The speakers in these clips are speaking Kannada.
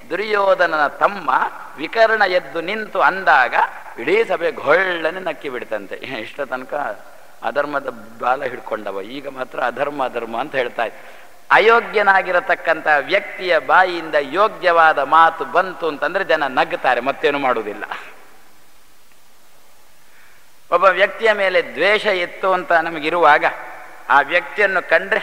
ದುರ್ಯೋಧನನ ತಮ್ಮ ವಿಕರ್ಣ ಎದ್ದು ನಿಂತು ಅಂದಾಗ ಇಡೀ ಸಭೆ ಗೊಳ್ಳನೆ ನಕ್ಕಿ ಬಿಡ್ತಂತೆ. ಇಷ್ಟ ತನಕ ಅಧರ್ಮದ ಬಾಲ ಹಿಡ್ಕೊಂಡವ, ಈಗ ಮಾತ್ರ ಅಧರ್ಮ ಅಧರ್ಮ ಅಂತ ಹೇಳ್ತಾ ಇದ್ದ. ಅಯೋಗ್ಯನಾಗಿರತಕ್ಕಂಥ ವ್ಯಕ್ತಿಯ ಬಾಯಿಯಿಂದ ಯೋಗ್ಯವಾದ ಮಾತು ಬಂತು ಅಂತಂದ್ರೆ ಜನ ನಗ್ತಾರೆ, ಮತ್ತೇನು ಮಾಡುವುದಿಲ್ಲ. ಒಬ್ಬ ವ್ಯಕ್ತಿಯ ಮೇಲೆ ದ್ವೇಷ ಇತ್ತು ಅಂತ ನಮಗಿರುವಾಗ ಆ ವ್ಯಕ್ತಿಯನ್ನು ಕಂಡ್ರೆ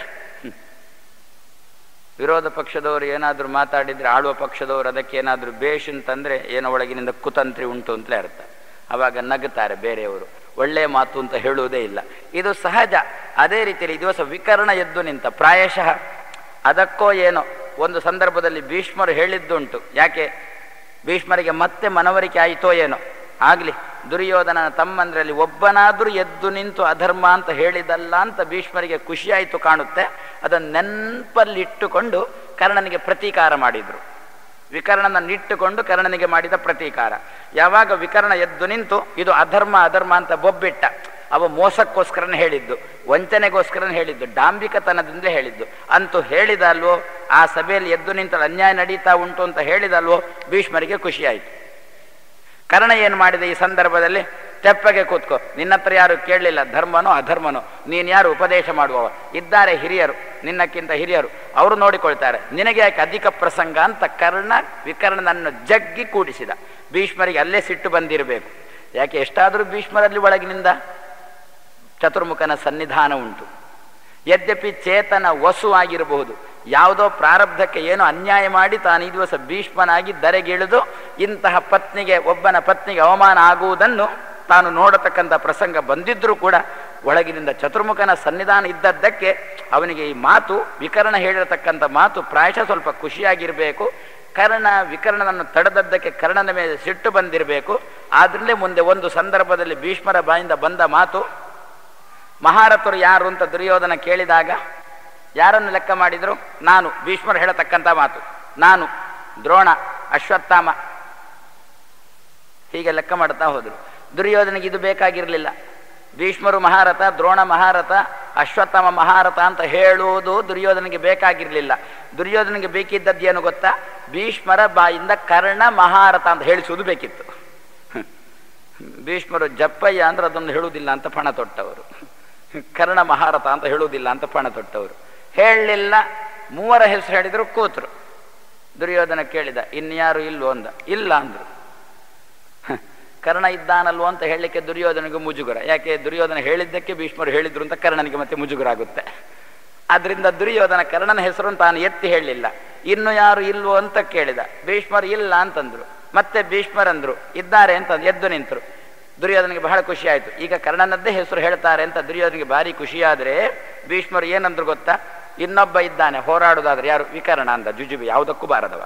ವಿರೋಧ ಪಕ್ಷದವರು ಏನಾದರೂ ಮಾತಾಡಿದ್ರೆ ಆಳುವ ಪಕ್ಷದವರು ಅದಕ್ಕೆ ಏನಾದರೂ ಬೇಷ್ ಅಂತಂದ್ರೆ ಏನೋ ಒಳಗಿನಿಂದ ಕುತಂತ್ರಿ ಉಂಟು ಅಂತಲೇ ಅರ್ಥ. ಆವಾಗ ನಗ್ತಾರೆ ಬೇರೆಯವರು, ಒಳ್ಳೆಯ ಮಾತು ಅಂತ ಹೇಳುವುದೇ ಇಲ್ಲ. ಇದು ಸಹಜ. ಅದೇ ರೀತಿಯಲ್ಲಿ ಈ ದಿವಸ ವಿಕರ್ಣ ಎದ್ದು ನಿಂತ, ಪ್ರಾಯಶಃ ಅದಕ್ಕೋ ಏನೋ ಒಂದು ಸಂದರ್ಭದಲ್ಲಿ ಭೀಷ್ಮರು ಹೇಳಿದ್ದುಂಟು. ಯಾಕೆ ಭೀಷ್ಮರಿಗೆ ಮತ್ತೆ ಮನವರಿಕೆ ಆಯಿತೋ ಏನೋ ಆಗಲಿ, ದುರ್ಯೋಧನನ ತಮ್ಮಂದ್ರಲ್ಲಿ ಒಬ್ಬನಾದರೂ ಎದ್ದು ನಿಂತು ಅಧರ್ಮ ಅಂತ ಹೇಳಿದಲ್ಲ ಅಂತ ಭೀಷ್ಮರಿಗೆ ಖುಷಿಯಾಯಿತು ಕಾಣುತ್ತೆ. ಅದನ್ನು ನೆನಪಲ್ಲಿಟ್ಟುಕೊಂಡು ಕರ್ಣನಿಗೆ ಪ್ರತೀಕಾರ ಮಾಡಿದರು. ವಿಕರ್ಣನನ್ನಿಟ್ಟುಕೊಂಡು ಕರ್ಣನಿಗೆ ಮಾಡಿದ ಪ್ರತೀಕಾರ. ಯಾವಾಗ ವಿಕರ್ಣ ಎದ್ದು ನಿಂತು ಇದು ಅಧರ್ಮ ಅಧರ್ಮ ಅಂತ ಬೊಬ್ಬಿಟ್ಟ, ಅವ ಮೋಸಕ್ಕೋಸ್ಕರನೇ ಹೇಳಿದ್ದು, ವಂಚನೆಗೋಸ್ಕರನೇ ಹೇಳಿದ್ದು, ಡಾಂಬಿಕತನದಿಂದಲೇ ಹೇಳಿದ್ದು ಅಂತೂ ಹೇಳಿದಲ್ವೋ, ಆ ಸಭೆಯಲ್ಲಿ ಎದ್ದು ನಿಂತಲ್ಲಿ ಅನ್ಯಾಯ ನಡೀತಾ ಉಂಟು ಅಂತ ಹೇಳಿದಲ್ವೋ, ಭೀಷ್ಮರಿಗೆ ಖುಷಿಯಾಯಿತು. ಕರ್ಣ ಏನು ಮಾಡಿದೆ ಈ ಸಂದರ್ಭದಲ್ಲಿ? ತೆಪ್ಪಗೆ ಕೂತ್ಕೋ, ನಿನ್ನ ಹತ್ರ ಯಾರು ಕೇಳಲಿಲ್ಲ, ಧರ್ಮನೋ ಅಧರ್ಮನೋ, ನೀನು ಯಾರು ಉಪದೇಶ ಮಾಡುವವ? ಇದ್ದಾರೆ ಹಿರಿಯರು, ನಿನ್ನಕ್ಕಿಂತ ಹಿರಿಯರು, ಅವರು ನೋಡಿಕೊಳ್ತಾರೆ, ನಿನಗೆ ಯಾಕೆ ಅಧಿಕ ಪ್ರಸಂಗ ಅಂತ ಕರ್ಣ ವಿಕರ್ಣನನ್ನು ಜಗ್ಗಿ ಕೂಡಿಸಿದ. ಭೀಷ್ಮರಿಗೆ ಅಲ್ಲೇ ಸಿಟ್ಟು ಬಂದಿರಬೇಕು. ಯಾಕೆ ಎಷ್ಟಾದರೂ ಭೀಷ್ಮರಲ್ಲಿ ಒಳಗಿನಿಂದ ಚತುರ್ಮುಖನ ಸನ್ನಿಧಾನ ಉಂಟು. ಯದ್ಯಪಿ ಚೇತನ ವಸು ಆಗಿರಬಹುದು, ಯಾವುದೋ ಪ್ರಾರಬ್ಧಕ್ಕೆ ಏನೋ ಅನ್ಯಾಯ ಮಾಡಿ ತಾನು ಈ ದಿವಸ ಭೀಷ್ಮನಾಗಿ ಧರೆಗಿಳಿದು ಇಂತಹ ಪತ್ನಿಗೆ, ಒಬ್ಬನ ಪತ್ನಿಗೆ ಅವಮಾನ ಆಗುವುದನ್ನು ತಾನು ನೋಡತಕ್ಕಂಥ ಪ್ರಸಂಗ ಬಂದಿದ್ರೂ ಕೂಡ ಒಳಗಿನಿಂದ ಚತುರ್ಮುಖನ ಸನ್ನಿಧಾನ ಇದ್ದದ್ದಕ್ಕೆ ಅವನಿಗೆ ಈ ಮಾತು, ವಿಕರ್ಣ ಹೇಳಿರತಕ್ಕಂಥ ಮಾತು ಪ್ರಾಯಶಃ ಸ್ವಲ್ಪ ಖುಷಿಯಾಗಿರಬೇಕು. ಕರ್ಣ ವಿಕರ್ಣನನ್ನು ತಡೆದದ್ದಕ್ಕೆ ಕರ್ಣನ ಮೇಲೆ ಸಿಟ್ಟು ಬಂದಿರಬೇಕು. ಆದ್ರಲ್ಲೇ ಮುಂದೆ ಒಂದು ಸಂದರ್ಭದಲ್ಲಿ ಭೀಷ್ಮರ ಬಾಯಿಂದ ಬಂದ ಮಾತು, ಮಹಾರಥರು ಯಾರು ಅಂತ ದುರ್ಯೋಧನ ಕೇಳಿದಾಗ ಯಾರನ್ನು ಲೆಕ್ಕ ಮಾಡಿದ್ರು? ನಾನು. ಭೀಷ್ಮರು ಹೇಳತಕ್ಕಂಥ ಮಾತು, ನಾನು, ದ್ರೋಣ, ಅಶ್ವತ್ಥಾಮ, ಹೀಗೆ ಲೆಕ್ಕ ಮಾಡ್ತಾ ಹೋದ್ರು. ದುರ್ಯೋಧನಿಗೆ ಇದು ಬೇಕಾಗಿರಲಿಲ್ಲ. ಭೀಷ್ಮರು ಮಹಾರಥ, ದ್ರೋಣ ಮಹಾರಥ, ಅಶ್ವತ್ಥಾಮ ಮಹಾರಥ ಅಂತ ಹೇಳುವುದು ದುರ್ಯೋಧನಿಗೆ ಬೇಕಾಗಿರಲಿಲ್ಲ. ದುರ್ಯೋಧನಿಗೆ ಬೇಕಿದ್ದದ್ದು ಏನು ಗೊತ್ತಾ? ಭೀಷ್ಮರ ಬಾಯಿಂದ ಕರ್ಣ ಮಹಾರಥ ಅಂತ ಹೇಳಿಸುವುದು ಬೇಕಿತ್ತು. ಭೀಷ್ಮರು ಜಪ್ಪಯ್ಯ ಅಂದ್ರೆ ಅದನ್ನು ಹೇಳುವುದಿಲ್ಲ ಅಂತ ಪಣ ತೊಟ್ಟವರು, ಕರ್ಣ ಮಹಾರಥ ಅಂತ ಹೇಳುವುದಿಲ್ಲ ಅಂತ ಪಣ ತೊಟ್ಟವರು. ಹೇಳಲಿಲ್ಲ. ಮೂವರ ಹೆಸರು ಹೇಳಿದ್ರು, ಕೂತರು. ದುರ್ಯೋಧನ ಕೇಳಿದ, ಇನ್ಯಾರು ಇಲ್ವೋ ಅಂದ. ಇಲ್ಲ ಅಂದ್ರು. ಕರ್ಣ ಇದ್ದಾನಲ್ವೋ ಅಂತ ಹೇಳಲಿಕ್ಕೆ ದುರ್ಯೋಧನಿಗೆ ಮುಜುಗರ. ಯಾಕೆ? ದುರ್ಯೋಧನ ಹೇಳಿದ್ದಕ್ಕೆ ಭೀಷ್ಮರು ಹೇಳಿದ್ರು ಅಂತ ಕರ್ಣನಿಗೆ ಮತ್ತೆ ಮುಜುಗರ ಆಗುತ್ತೆ. ಆದ್ರಿಂದ ದುರ್ಯೋಧನ ಕರ್ಣನ ಹೆಸರನ್ನು ತಾನು ಎತ್ತಿ ಹೇಳಲಿಲ್ಲ. ಇನ್ನು ಯಾರು ಇಲ್ವೋ ಅಂತ ಕೇಳಿದ. ಭೀಷ್ಮರು ಇಲ್ಲ ಅಂತಂದ್ರು. ಮತ್ತೆ ಭೀಷ್ಮರಂದ್ರು, ಇದ್ದಾರೆ ಅಂತ ಎದ್ದು ನಿಂತರು. ದುರ್ಯೋಧನಿಗೆ ಬಹಳ ಖುಷಿ ಆಯಿತು. ಈಗ ಕರ್ಣನದ್ದೇ ಹೆಸರು ಹೇಳ್ತಾರೆ ಅಂತ ದುರ್ಯೋಧನಿಗೆ ಭಾರಿ ಖುಷಿಯಾದರೆ ಭೀಷ್ಮರು ಏನಂದ್ರು ಗೊತ್ತಾ? ಇನ್ನೊಬ್ಬ ಇದ್ದಾನೆ ಹೋರಾಡುವುದಾದ್ರೆ, ಯಾರು? ವಿಕರ್ಣ ಅಂದ. ಜುಜುಬಿ, ಯಾವುದಕ್ಕೂ ಬಾರದವ.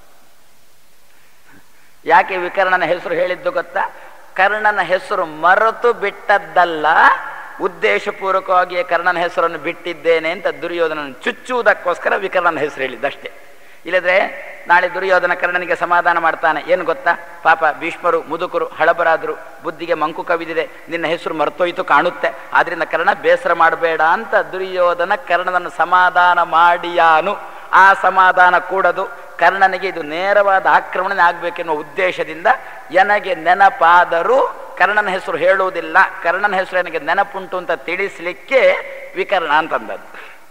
ಯಾಕೆ ವಿಕರ್ಣನ ಹೆಸರು ಹೇಳಿದ್ದು ಗೊತ್ತಾ? ಕರ್ಣನ ಹೆಸರು ಮರೆತು ಬಿಟ್ಟದ್ದಲ್ಲ, ಉದ್ದೇಶಪೂರ್ವಕವಾಗಿಯೇ ಕರ್ಣನ ಹೆಸರನ್ನು ಬಿಟ್ಟಿದ್ದೇನೆ ಅಂತ ದುರ್ಯೋಧನನ್ನು ಚುಚ್ಚುವುದಕ್ಕೋಸ್ಕರ ವಿಕರ್ಣನ ಹೆಸರು ಹೇಳಿದ್ದಷ್ಟೇ. ಇಲ್ಲದ್ರೆ ನಾಳೆ ದುರ್ಯೋಧನ ಕರ್ಣನಿಗೆ ಸಮಾಧಾನ ಮಾಡ್ತಾನೆ. ಏನು ಗೊತ್ತಾ? ಪಾಪ ಭೀಷ್ಮರು ಮುದುಕರು, ಹಳಬರಾದರು, ಬುದ್ಧಿಗೆ ಮಂಕು ಕವಿದಿದೆ, ನಿನ್ನ ಹೆಸರು ಮರ್ತೋಯ್ತು ಕಾಣುತ್ತೆ, ಆದ್ರಿಂದ ಕರ್ಣ ಬೇಸರ ಮಾಡಬೇಡ ಅಂತ ದುರ್ಯೋಧನ ಕರ್ಣನನ್ನು ಸಮಾಧಾನ ಮಾಡಿಯಾನು. ಆ ಸಮಾಧಾನ ಕೂಡದು. ಕರ್ಣನಿಗೆ ಇದು ನೇರವಾದ ಆಕ್ರಮಣೆ ಆಗಬೇಕೆನ್ನುವ ಉದ್ದೇಶದಿಂದ ನನಗೆ ನೆನಪಾದರೂ ಕರ್ಣನ ಹೆಸರು ಹೇಳುವುದಿಲ್ಲ, ಕರ್ಣನ ಹೆಸರು ನನಗೆ ನೆನಪುಂಟು ಅಂತ ತಿಳಿಸ್ಲಿಕ್ಕೆ ವಿಕರ್ಣ ಅಂತಂದದ್ದು.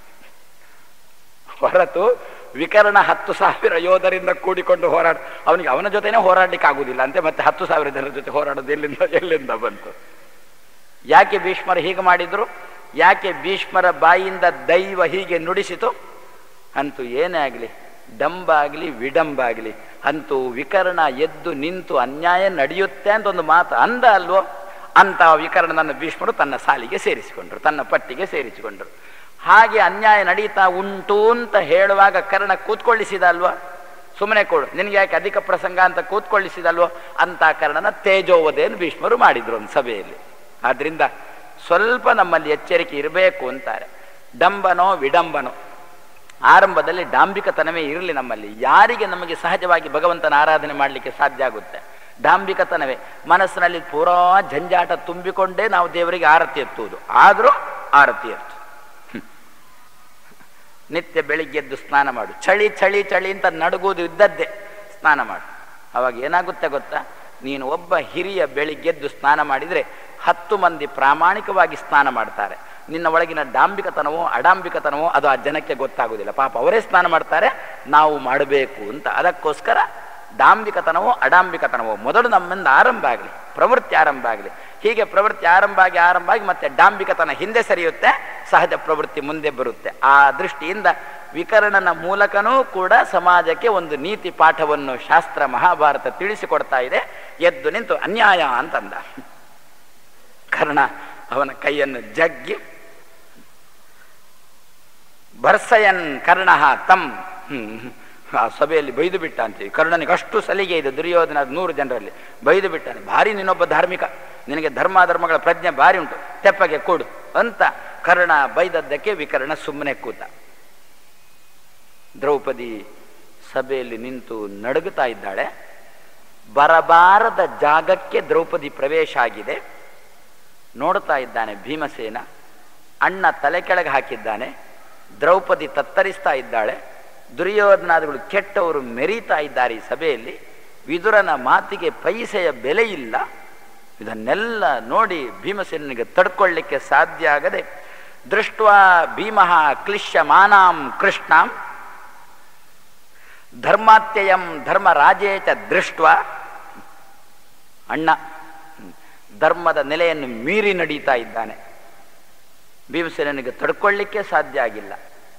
ಹೊರತು ವಿಕರ್ಣ 10,000 ಯೋಧರಿಂದ ಕೂಡಿಕೊಂಡು ಅವನಿಗೆ ಅವನ ಜೊತೆನೇ ಹೋರಾಡ್ಲಿಕ್ಕೆ ಆಗುವುದಿಲ್ಲ ಅಂತೆ, ಮತ್ತೆ 10,000 ಜನರ ಜೊತೆ ಹೋರಾಡೋದು ಎಲ್ಲಿಂದ ಬಂತು? ಯಾಕೆ ಭೀಷ್ಮರು ಹೀಗೆ ಮಾಡಿದ್ರು? ಯಾಕೆ ಭೀಷ್ಮರ ಬಾಯಿಂದ ದೈವ ಹೀಗೆ ನುಡಿಸಿತು? ಅಂತೂ ಏನೇ ಆಗಲಿ, ಡಂಬ ಆಗಲಿ ವಿಡಂಬ ಆಗಲಿ, ಅಂತೂ ವಿಕರ್ಣ ಎದ್ದು ನಿಂತು ಅನ್ಯಾಯ ನಡೆಯುತ್ತೆ ಅಂತ ಒಂದು ಮಾತು ಅಂದ ಅಲ್ವೋ, ಅಂತ ವಿಕರ್ಣನನ್ನು ಭೀಷ್ಮರು ತನ್ನ ಸಾಲಿಗೆ ಸೇರಿಸಿಕೊಂಡ್ರು, ತನ್ನ ಪಟ್ಟಿಗೆ ಸೇರಿಸಿಕೊಂಡ್ರು. ಹಾಗೆ ಅನ್ಯಾಯ ನಡೀತಾ ಉಂಟು ಅಂತ ಹೇಳುವಾಗ ಕರ್ಣ ಕೂತ್ಕೊಳ್ಳಿಸಿದ ಅಲ್ವಾ? ಸುಮ್ಮನೆ ಕೊಡು, ನಿನಗೆ ಯಾಕೆ ಅಧಿಕ ಪ್ರಸಂಗ ಅಂತ ಕೂತ್ಕೊಳ್ಳಿಸಿದಲ್ವೋ, ಅಂತ ಕರ್ಣನ ತೇಜೋವಧೆಯನ್ನು ಭೀಷ್ಮರು ಮಾಡಿದ್ರು ಒಂದು ಸಭೆಯಲ್ಲಿ. ಆದ್ರಿಂದ ಸ್ವಲ್ಪ ನಮ್ಮಲ್ಲಿ ಎಚ್ಚರಿಕೆ ಇರಬೇಕು ಅಂತಾರೆ. ಡಂಬನೋ ವಿಡಂಬನೋ, ಆರಂಭದಲ್ಲಿ ಡಾಂಬಿಕತನವೇ ಇರಲಿ ನಮ್ಮಲ್ಲಿ. ಯಾರಿಗೆ ನಮಗೆ ಸಹಜವಾಗಿ ಭಗವಂತನ ಆರಾಧನೆ ಮಾಡಲಿಕ್ಕೆ ಸಾಧ್ಯ ಆಗುತ್ತೆ? ಡಾಂಬಿಕತನವೇ. ಮನಸ್ಸಿನಲ್ಲಿ ಪೂರಾ ಜಂಜಾಟ ತುಂಬಿಕೊಂಡೇ ನಾವು ದೇವರಿಗೆ ಆರತಿ ಎತ್ತುವುದು, ಆದರೂ ಆರತಿ ಎತ್ತು. ನಿತ್ಯ ಬೆಳಿಗ್ಗೆದ್ದು ಸ್ನಾನ ಮಾಡು, ಚಳಿ ಚಳಿ ಚಳಿ ಅಂತ ನಡುಗುವುದು ಇದ್ದದ್ದೇ. ಸ್ನಾನ ಮಾಡು. ಅವಾಗ ಏನಾಗುತ್ತೆ ಗೊತ್ತಾ, ನೀನು ಒಬ್ಬ ಹಿರಿಯ ಬೆಳಿಗ್ಗೆದ್ದು ಸ್ನಾನ ಮಾಡಿದರೆ 10 ಮಂದಿ ಪ್ರಾಮಾಣಿಕವಾಗಿ ಸ್ನಾನ ಮಾಡ್ತಾರೆ. ನಿನ್ನ ಒಳಗಿನ ಡಾಂಬಿಕತನವೋ ಅಡಾಂಬಿಕತನವೋ ಅದು ಆ ಜನಕ್ಕೆ ಗೊತ್ತಾಗುವುದಿಲ್ಲ. ಪಾಪ ಅವರೇ ಸ್ನಾನ ಮಾಡ್ತಾರೆ, ನಾವು ಮಾಡಬೇಕು ಅಂತ. ಅದಕ್ಕೋಸ್ಕರ ಡಾಂಬಿಕತನವೋ ಅಡಾಂಬಿಕತನವೋ ಮೊದಲು ನಮ್ಮಿಂದ ಆರಂಭ ಆಗಲಿ, ಪ್ರವೃತ್ತಿ ಆರಂಭ ಆಗಲಿ. ಹೀಗೆ ಪ್ರವೃತ್ತಿ ಆರಂಭ ಆಗಿ ಮತ್ತೆ ಡಾಂಬಿಕತನ ಹಿಂದೆ ಸರಿಯುತ್ತೆ, ಸಹಜ ಪ್ರವೃತ್ತಿ ಮುಂದೆ ಬರುತ್ತೆ. ಆ ದೃಷ್ಟಿಯಿಂದ ವಿಕರ್ಣನ ಮೂಲಕನೂ ಕೂಡ ಸಮಾಜಕ್ಕೆ ಒಂದು ನೀತಿ ಪಾಠವನ್ನು ಶಾಸ್ತ್ರ ಮಹಾಭಾರತ ತಿಳಿಸಿಕೊಡ್ತಾ ಇದೆ. ಎದ್ದು ನಿಂತು ಅನ್ಯಾಯ ಅಂತಂದ. ಕರ್ಣ ಅವನ ಕೈಯನ್ನು ಜಗ್ಗಿ ಭರ್ಸಯನ್ ಕರ್ಣ ತಂ ಆ ಸಭೆಯಲ್ಲಿ ಬೈದು ಬಿಟ್ಟ ಅಂತೀವಿ. ಕರ್ಣನಿಗೆ ಅಷ್ಟು ಸಲಿಗೆ ಇದೆ, ದುರ್ಯೋಧನ 100 ಜನರಲ್ಲಿ ಬೈದು ಬಿಟ್ಟಾನೆ. ಭಾರಿ ನೀನೊಬ್ಬ ಧಾರ್ಮಿಕ, ನಿನಗೆ ಧರ್ಮಗಳ ಪ್ರಜ್ಞೆ ಭಾರಿ ಉಂಟು, ತೆಪ್ಪಗೆ ಕೊಡು ಅಂತ ಕರ್ಣ ಬೈದದ್ದಕ್ಕೆ ವಿಕರ್ಣ ಸುಮ್ಮನೆ ಕೂತ. ದ್ರೌಪದಿ ಸಭೆಯಲ್ಲಿ ನಿಂತು ನಡುಗುತ್ತಾ ಇದ್ದಾಳೆ. ಬರಬಾರದ ಜಾಗಕ್ಕೆ ದ್ರೌಪದಿ ಪ್ರವೇಶ ಆಗಿದೆ. ನೋಡ್ತಾ ಇದ್ದಾನೆ ಭೀಮಸೇನ, ಅಣ್ಣ ತಲೆ ಕೆಳಗೆ ಹಾಕಿದ್ದಾನೆ. ದ್ರೌಪದಿ ತತ್ತರಿಸ್ತಾ ಇದ್ದಾಳೆ. ದುರ್ಯೋಧನಾದಿಗಳು ಕೆಟ್ಟವರು ಮೆರೀತಾ ಇದ್ದಾರೆ ಈ ಸಭೆಯಲ್ಲಿ. ವಿದುರನ ಮಾತಿಗೆ ಪೈಸೆಯ ಬೆಲೆ ಇಲ್ಲ. ಇದನ್ನೆಲ್ಲ ನೋಡಿ ಭೀಮಸೇನಿಗೆ ತಡ್ಕೊಳ್ಳಿಕ್ಕೆ ಸಾಧ್ಯ ಆಗದೆ ದೃಷ್ಟ್ವಾ ಭೀಮಃ ಕ್ಲಿಶ್ಯಮಾನಾಂ ಕೃಷ್ಣಾಂ ಧರ್ಮಾತ್ಯಯಂ ಧರ್ಮರಾಜೇಚ ದೃಷ್ಟ್ವಾ, ಅಣ್ಣ ಧರ್ಮದ ನೆಲೆಯನ್ನು ಮೀರಿ ನಡೀತಾ ಇದ್ದಾನೆ. ಭೀಮಸೇನಿಗೆ ತಡ್ಕೊಳ್ಳಿಕ್ಕೆ ಸಾಧ್ಯ ಆಗಿಲ್ಲ.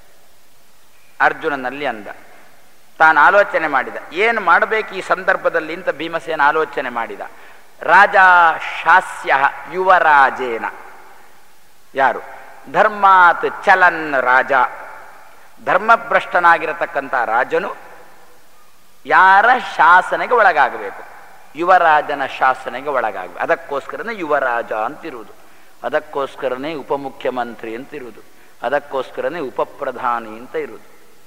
ಅರ್ಜುನನಲ್ಲಿ ಅಂದ, ತಾನು ಆಲೋಚನೆ ಮಾಡಿದ, ಏನು ಮಾಡಬೇಕು ಈ ಸಂದರ್ಭದಲ್ಲಿ ಅಂತ ಭೀಮಸೇನ ಆಲೋಚನೆ ಮಾಡಿದ. ರಾಜ ಶಾಸ್ಯ ಯುವರಾಜೇನ, ಯಾರು ಧರ್ಮಾತ್ ಚಲನ್ ರಾಜ, ಧರ್ಮಭ್ರಷ್ಟನಾಗಿರತಕ್ಕಂಥ ರಾಜನು ಯಾರ ಶಾಸನೆಗೆ ಒಳಗಾಗಬೇಕು? ಯುವರಾಜನ ಶಾಸನೆಗೆ ಒಳಗಾಗಬೇಕು. ಅದಕ್ಕೋಸ್ಕರನೇ ಯುವರಾಜ ಅಂತಿರುವುದು, ಅದಕ್ಕೋಸ್ಕರನೇ ಉಪಮುಖ್ಯಮಂತ್ರಿ ಅಂತಿರುವುದು, ಅದಕ್ಕೋಸ್ಕರನೇ ಉಪಪ್ರಧಾನಿ ಅಂತ ಇರುವುದು.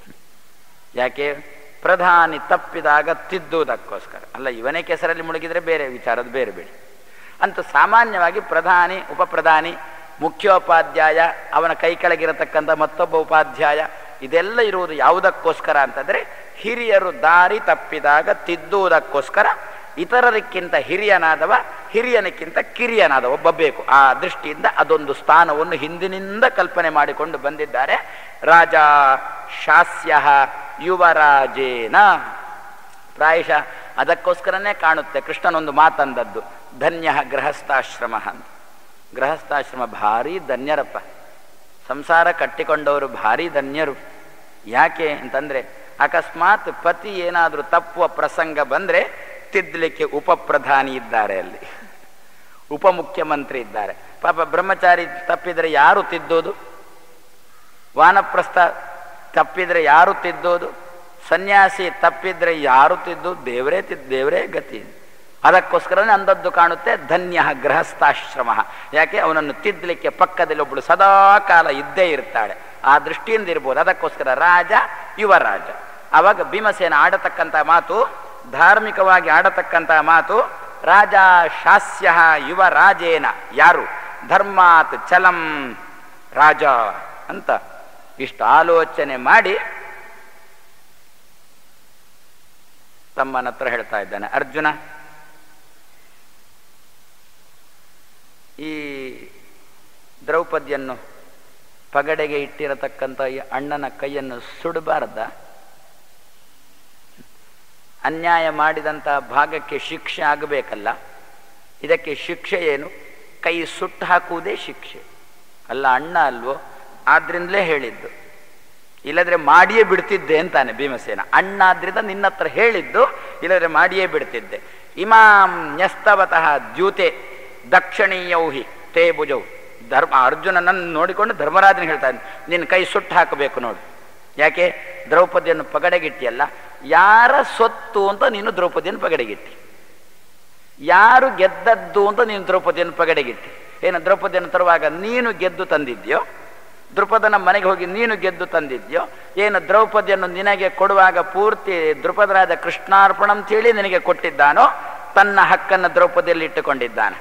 ಯಾಕೆ? ಪ್ರಧಾನಿ ತಪ್ಪಿದಾಗ ತಿದ್ದುವುದಕ್ಕೋಸ್ಕರ ಅಲ್ಲ. ಇವನೇ ಕೆಸರಲ್ಲಿ ಮುಳುಗಿದ್ರೆ ಬೇರೆ ವಿಚಾರದ ಬೇರೆ ಬೇಡ. ಅಂತೂ ಸಾಮಾನ್ಯವಾಗಿ ಪ್ರಧಾನಿ, ಉಪಪ್ರಧಾನಿ, ಮುಖ್ಯೋಪಾಧ್ಯಾಯ, ಅವನ ಕೈ ಕೆಳಗಿರತಕ್ಕಂಥ ಮತ್ತೊಬ್ಬ ಉಪಾಧ್ಯಾಯ, ಇದೆಲ್ಲ ಇರುವುದು ಯಾವುದಕ್ಕೋಸ್ಕರ ಅಂತಂದರೆ ಹಿರಿಯರು ದಾರಿ ತಪ್ಪಿದಾಗ ತಿದ್ದುವುದಕ್ಕೋಸ್ಕರ. ಇತರರಿಕ್ಕಿಂತ ಹಿರಿಯನಾದವ ಹಿರಿಯನಕ್ಕಿಂತ ಕಿರಿಯನಾದವ ಒಬ್ಬ ಬೇಕು. ಆ ದೃಷ್ಟಿಯಿಂದ ಅದೊಂದು ಸ್ಥಾನವನ್ನು ಹಿಂದಿನಿಂದ ಕಲ್ಪನೆ ಮಾಡಿಕೊಂಡು ಬಂದಿದ್ದಾರೆ. ರಾಜ ಶಾಸ್ಯ ಯುವರಾಜೇನ. ಪ್ರಾಯಶಃ ಅದಕ್ಕೋಸ್ಕರನೇ ಕಾಣುತ್ತೆ ಕೃಷ್ಣನೊಂದು ಮಾತಂದದ್ದು, ಧನ್ಯ ಗೃಹಸ್ಥಾಶ್ರಮ ಅಂತ. ಗೃಹಸ್ಥಾಶ್ರಮ ಭಾರಿ ಧನ್ಯರಪ್ಪ, ಸಂಸಾರ ಕಟ್ಟಿಕೊಂಡವರು ಭಾರಿ ಧನ್ಯರು. ಯಾಕೆ ಅಂತಂದರೆ ಅಕಸ್ಮಾತ್ ಪತಿ ಏನಾದರೂ ತಪ್ಪುವ ಪ್ರಸಂಗ ಬಂದರೆ ತಿದ್ದಲಿಕ್ಕೆ ಉಪಪ್ರಧಾನಿ ಇದ್ದಾರೆ, ಅಲ್ಲಿ ಉಪಮುಖ್ಯಮಂತ್ರಿ ಇದ್ದಾರೆ. ಪಾಪ ಬ್ರಹ್ಮಚಾರಿ ತಪ್ಪಿದರೆ ಯಾರು ತಿದ್ದೋದು? ವಾನಪ್ರಸ್ಥ ತಪ್ಪಿದರೆ ಯಾರು ತಿದ್ದೋದು? ಸನ್ಯಾಸಿ ತಪ್ಪಿದ್ರೆ ಯಾರು ತಿದ್ದು? ದೇವರೇ ಗತಿ. ಅದಕ್ಕೋಸ್ಕರನೇ ಅಂದದ್ದು ಕಾಣುತ್ತೆ ಧನ್ಯ ಗೃಹಸ್ಥಾಶ್ರಮ. ಯಾಕೆ? ಅವನನ್ನು ತಿದ್ದಲಿಕ್ಕೆ ಪಕ್ಕದಲ್ಲಿ ಒಬ್ಬಳು ಸದಾ ಕಾಲ ಇದ್ದೇ ಇರ್ತಾಳೆ. ಆ ದೃಷ್ಟಿಯಿಂದ ಇರ್ಬೋದು. ಅದಕ್ಕೋಸ್ಕರ ರಾಜ ಯುವರಾಜ. ಆವಾಗ ಭೀಮಸೇನ ಆಡತಕ್ಕಂಥ ಮಾತು, ಧಾರ್ಮಿಕವಾಗಿ ಆಡತಕ್ಕಂಥ ಮಾತು, ರಾಜ ಶಾಸ್ಯ ಯುವರಾಜೇನ, ಯಾರು ಧರ್ಮಾತ್ ಚಲಂ ರಾಜ ಅಂತ ಇಷ್ಟು ಆಲೋಚನೆ ಮಾಡಿ ತಮ್ಮನ ಹತ್ರ ಹೇಳ್ತಾ ಇದ್ದಾನೆ, ಅರ್ಜುನ, ಈ ದ್ರೌಪದಿಯನ್ನು ಪಗಡೆಗೆ ಇಟ್ಟಿರತಕ್ಕಂಥ ಈ ಅಣ್ಣನ ಕೈಯನ್ನು ಸುಡಬಾರ್ದ? ಅನ್ಯಾಯ ಮಾಡಿದಂಥ ಭಾಗಕ್ಕೆ ಶಿಕ್ಷೆ ಆಗಬೇಕಲ್ಲ. ಇದಕ್ಕೆ ಶಿಕ್ಷೆ ಏನು? ಕೈ ಸುಟ್ಟು ಹಾಕುವುದೇ ಶಿಕ್ಷೆ ಅಲ್ಲ. ಅಣ್ಣ ಅಲ್ವೋ? ಆದ್ರಿಂದಲೇ ಹೇಳಿದ್ದು, ಇಲ್ಲದ್ರೆ ಮಾಡಿಯೇ ಬಿಡ್ತಿದ್ದೆ ಅಂತಾನೆ ಭೀಮಸೇನ. ಅಣ್ಣ ಆದ್ರಿಂದ ನಿನ್ನ ಹತ್ರ ಹೇಳಿದ್ದು, ಇಲ್ಲದ್ರೆ ಮಾಡಿಯೇ ಬಿಡ್ತಿದ್ದೆ. ಇಮಾಂ ನ್ಯಸ್ತವತಃ ದ್ಯೂತೆ ದಕ್ಷಿಣೀಯೌಹಿ ತೇ ಭುಜೌ. ಅರ್ಜುನನನ್ನು ನೋಡಿಕೊಂಡು ಧರ್ಮರಾಜನ ಹೇಳ್ತಾ ಇದ್ದಾನೆ, ನಿನ್ನ ಕೈ ಸುಟ್ಟು ಹಾಕಬೇಕು ನೋಡು. ಯಾಕೆ? ದ್ರೌಪದಿಯನ್ನು ಪಗಡೆಗಿಟ್ಟಿಯಲ್ಲ, ಯಾರ ಸೊತ್ತು ಅಂತ ನೀನು ದ್ರೌಪದಿಯನ್ನು ಪಗಡೆಗಿಟ್ಟಿ, ಯಾರು ಗೆದ್ದದ್ದು ಅಂತ ನೀನು ದ್ರೌಪದಿಯನ್ನು ಪಗಡೆಗಿಟ್ಟಿ. ಏನು ದ್ರೌಪದಿಯನ್ನು ತರುವಾಗ ನೀನು ಗೆದ್ದು ತಂದಿದ್ಯೋ? ದೃಪದನ ಮನೆಗೆ ಹೋಗಿ ನೀನು ಗೆದ್ದು ತಂದಿದ್ಯೋ? ಏನು ದ್ರೌಪದಿಯನ್ನು ನಿನಗೆ ಕೊಡುವಾಗ ಪೂರ್ತಿ ದೃಪದರಾಜ ಕೃಷ್ಣಾರ್ಪಣ ಅಂತೇಳಿ ನಿನಗೆ ಕೊಟ್ಟಿದ್ದಾನೋ? ತನ್ನ ಹಕ್ಕನ್ನು ದ್ರೌಪದಿಯಲ್ಲಿ ಇಟ್ಟುಕೊಂಡಿದ್ದಾನೆ.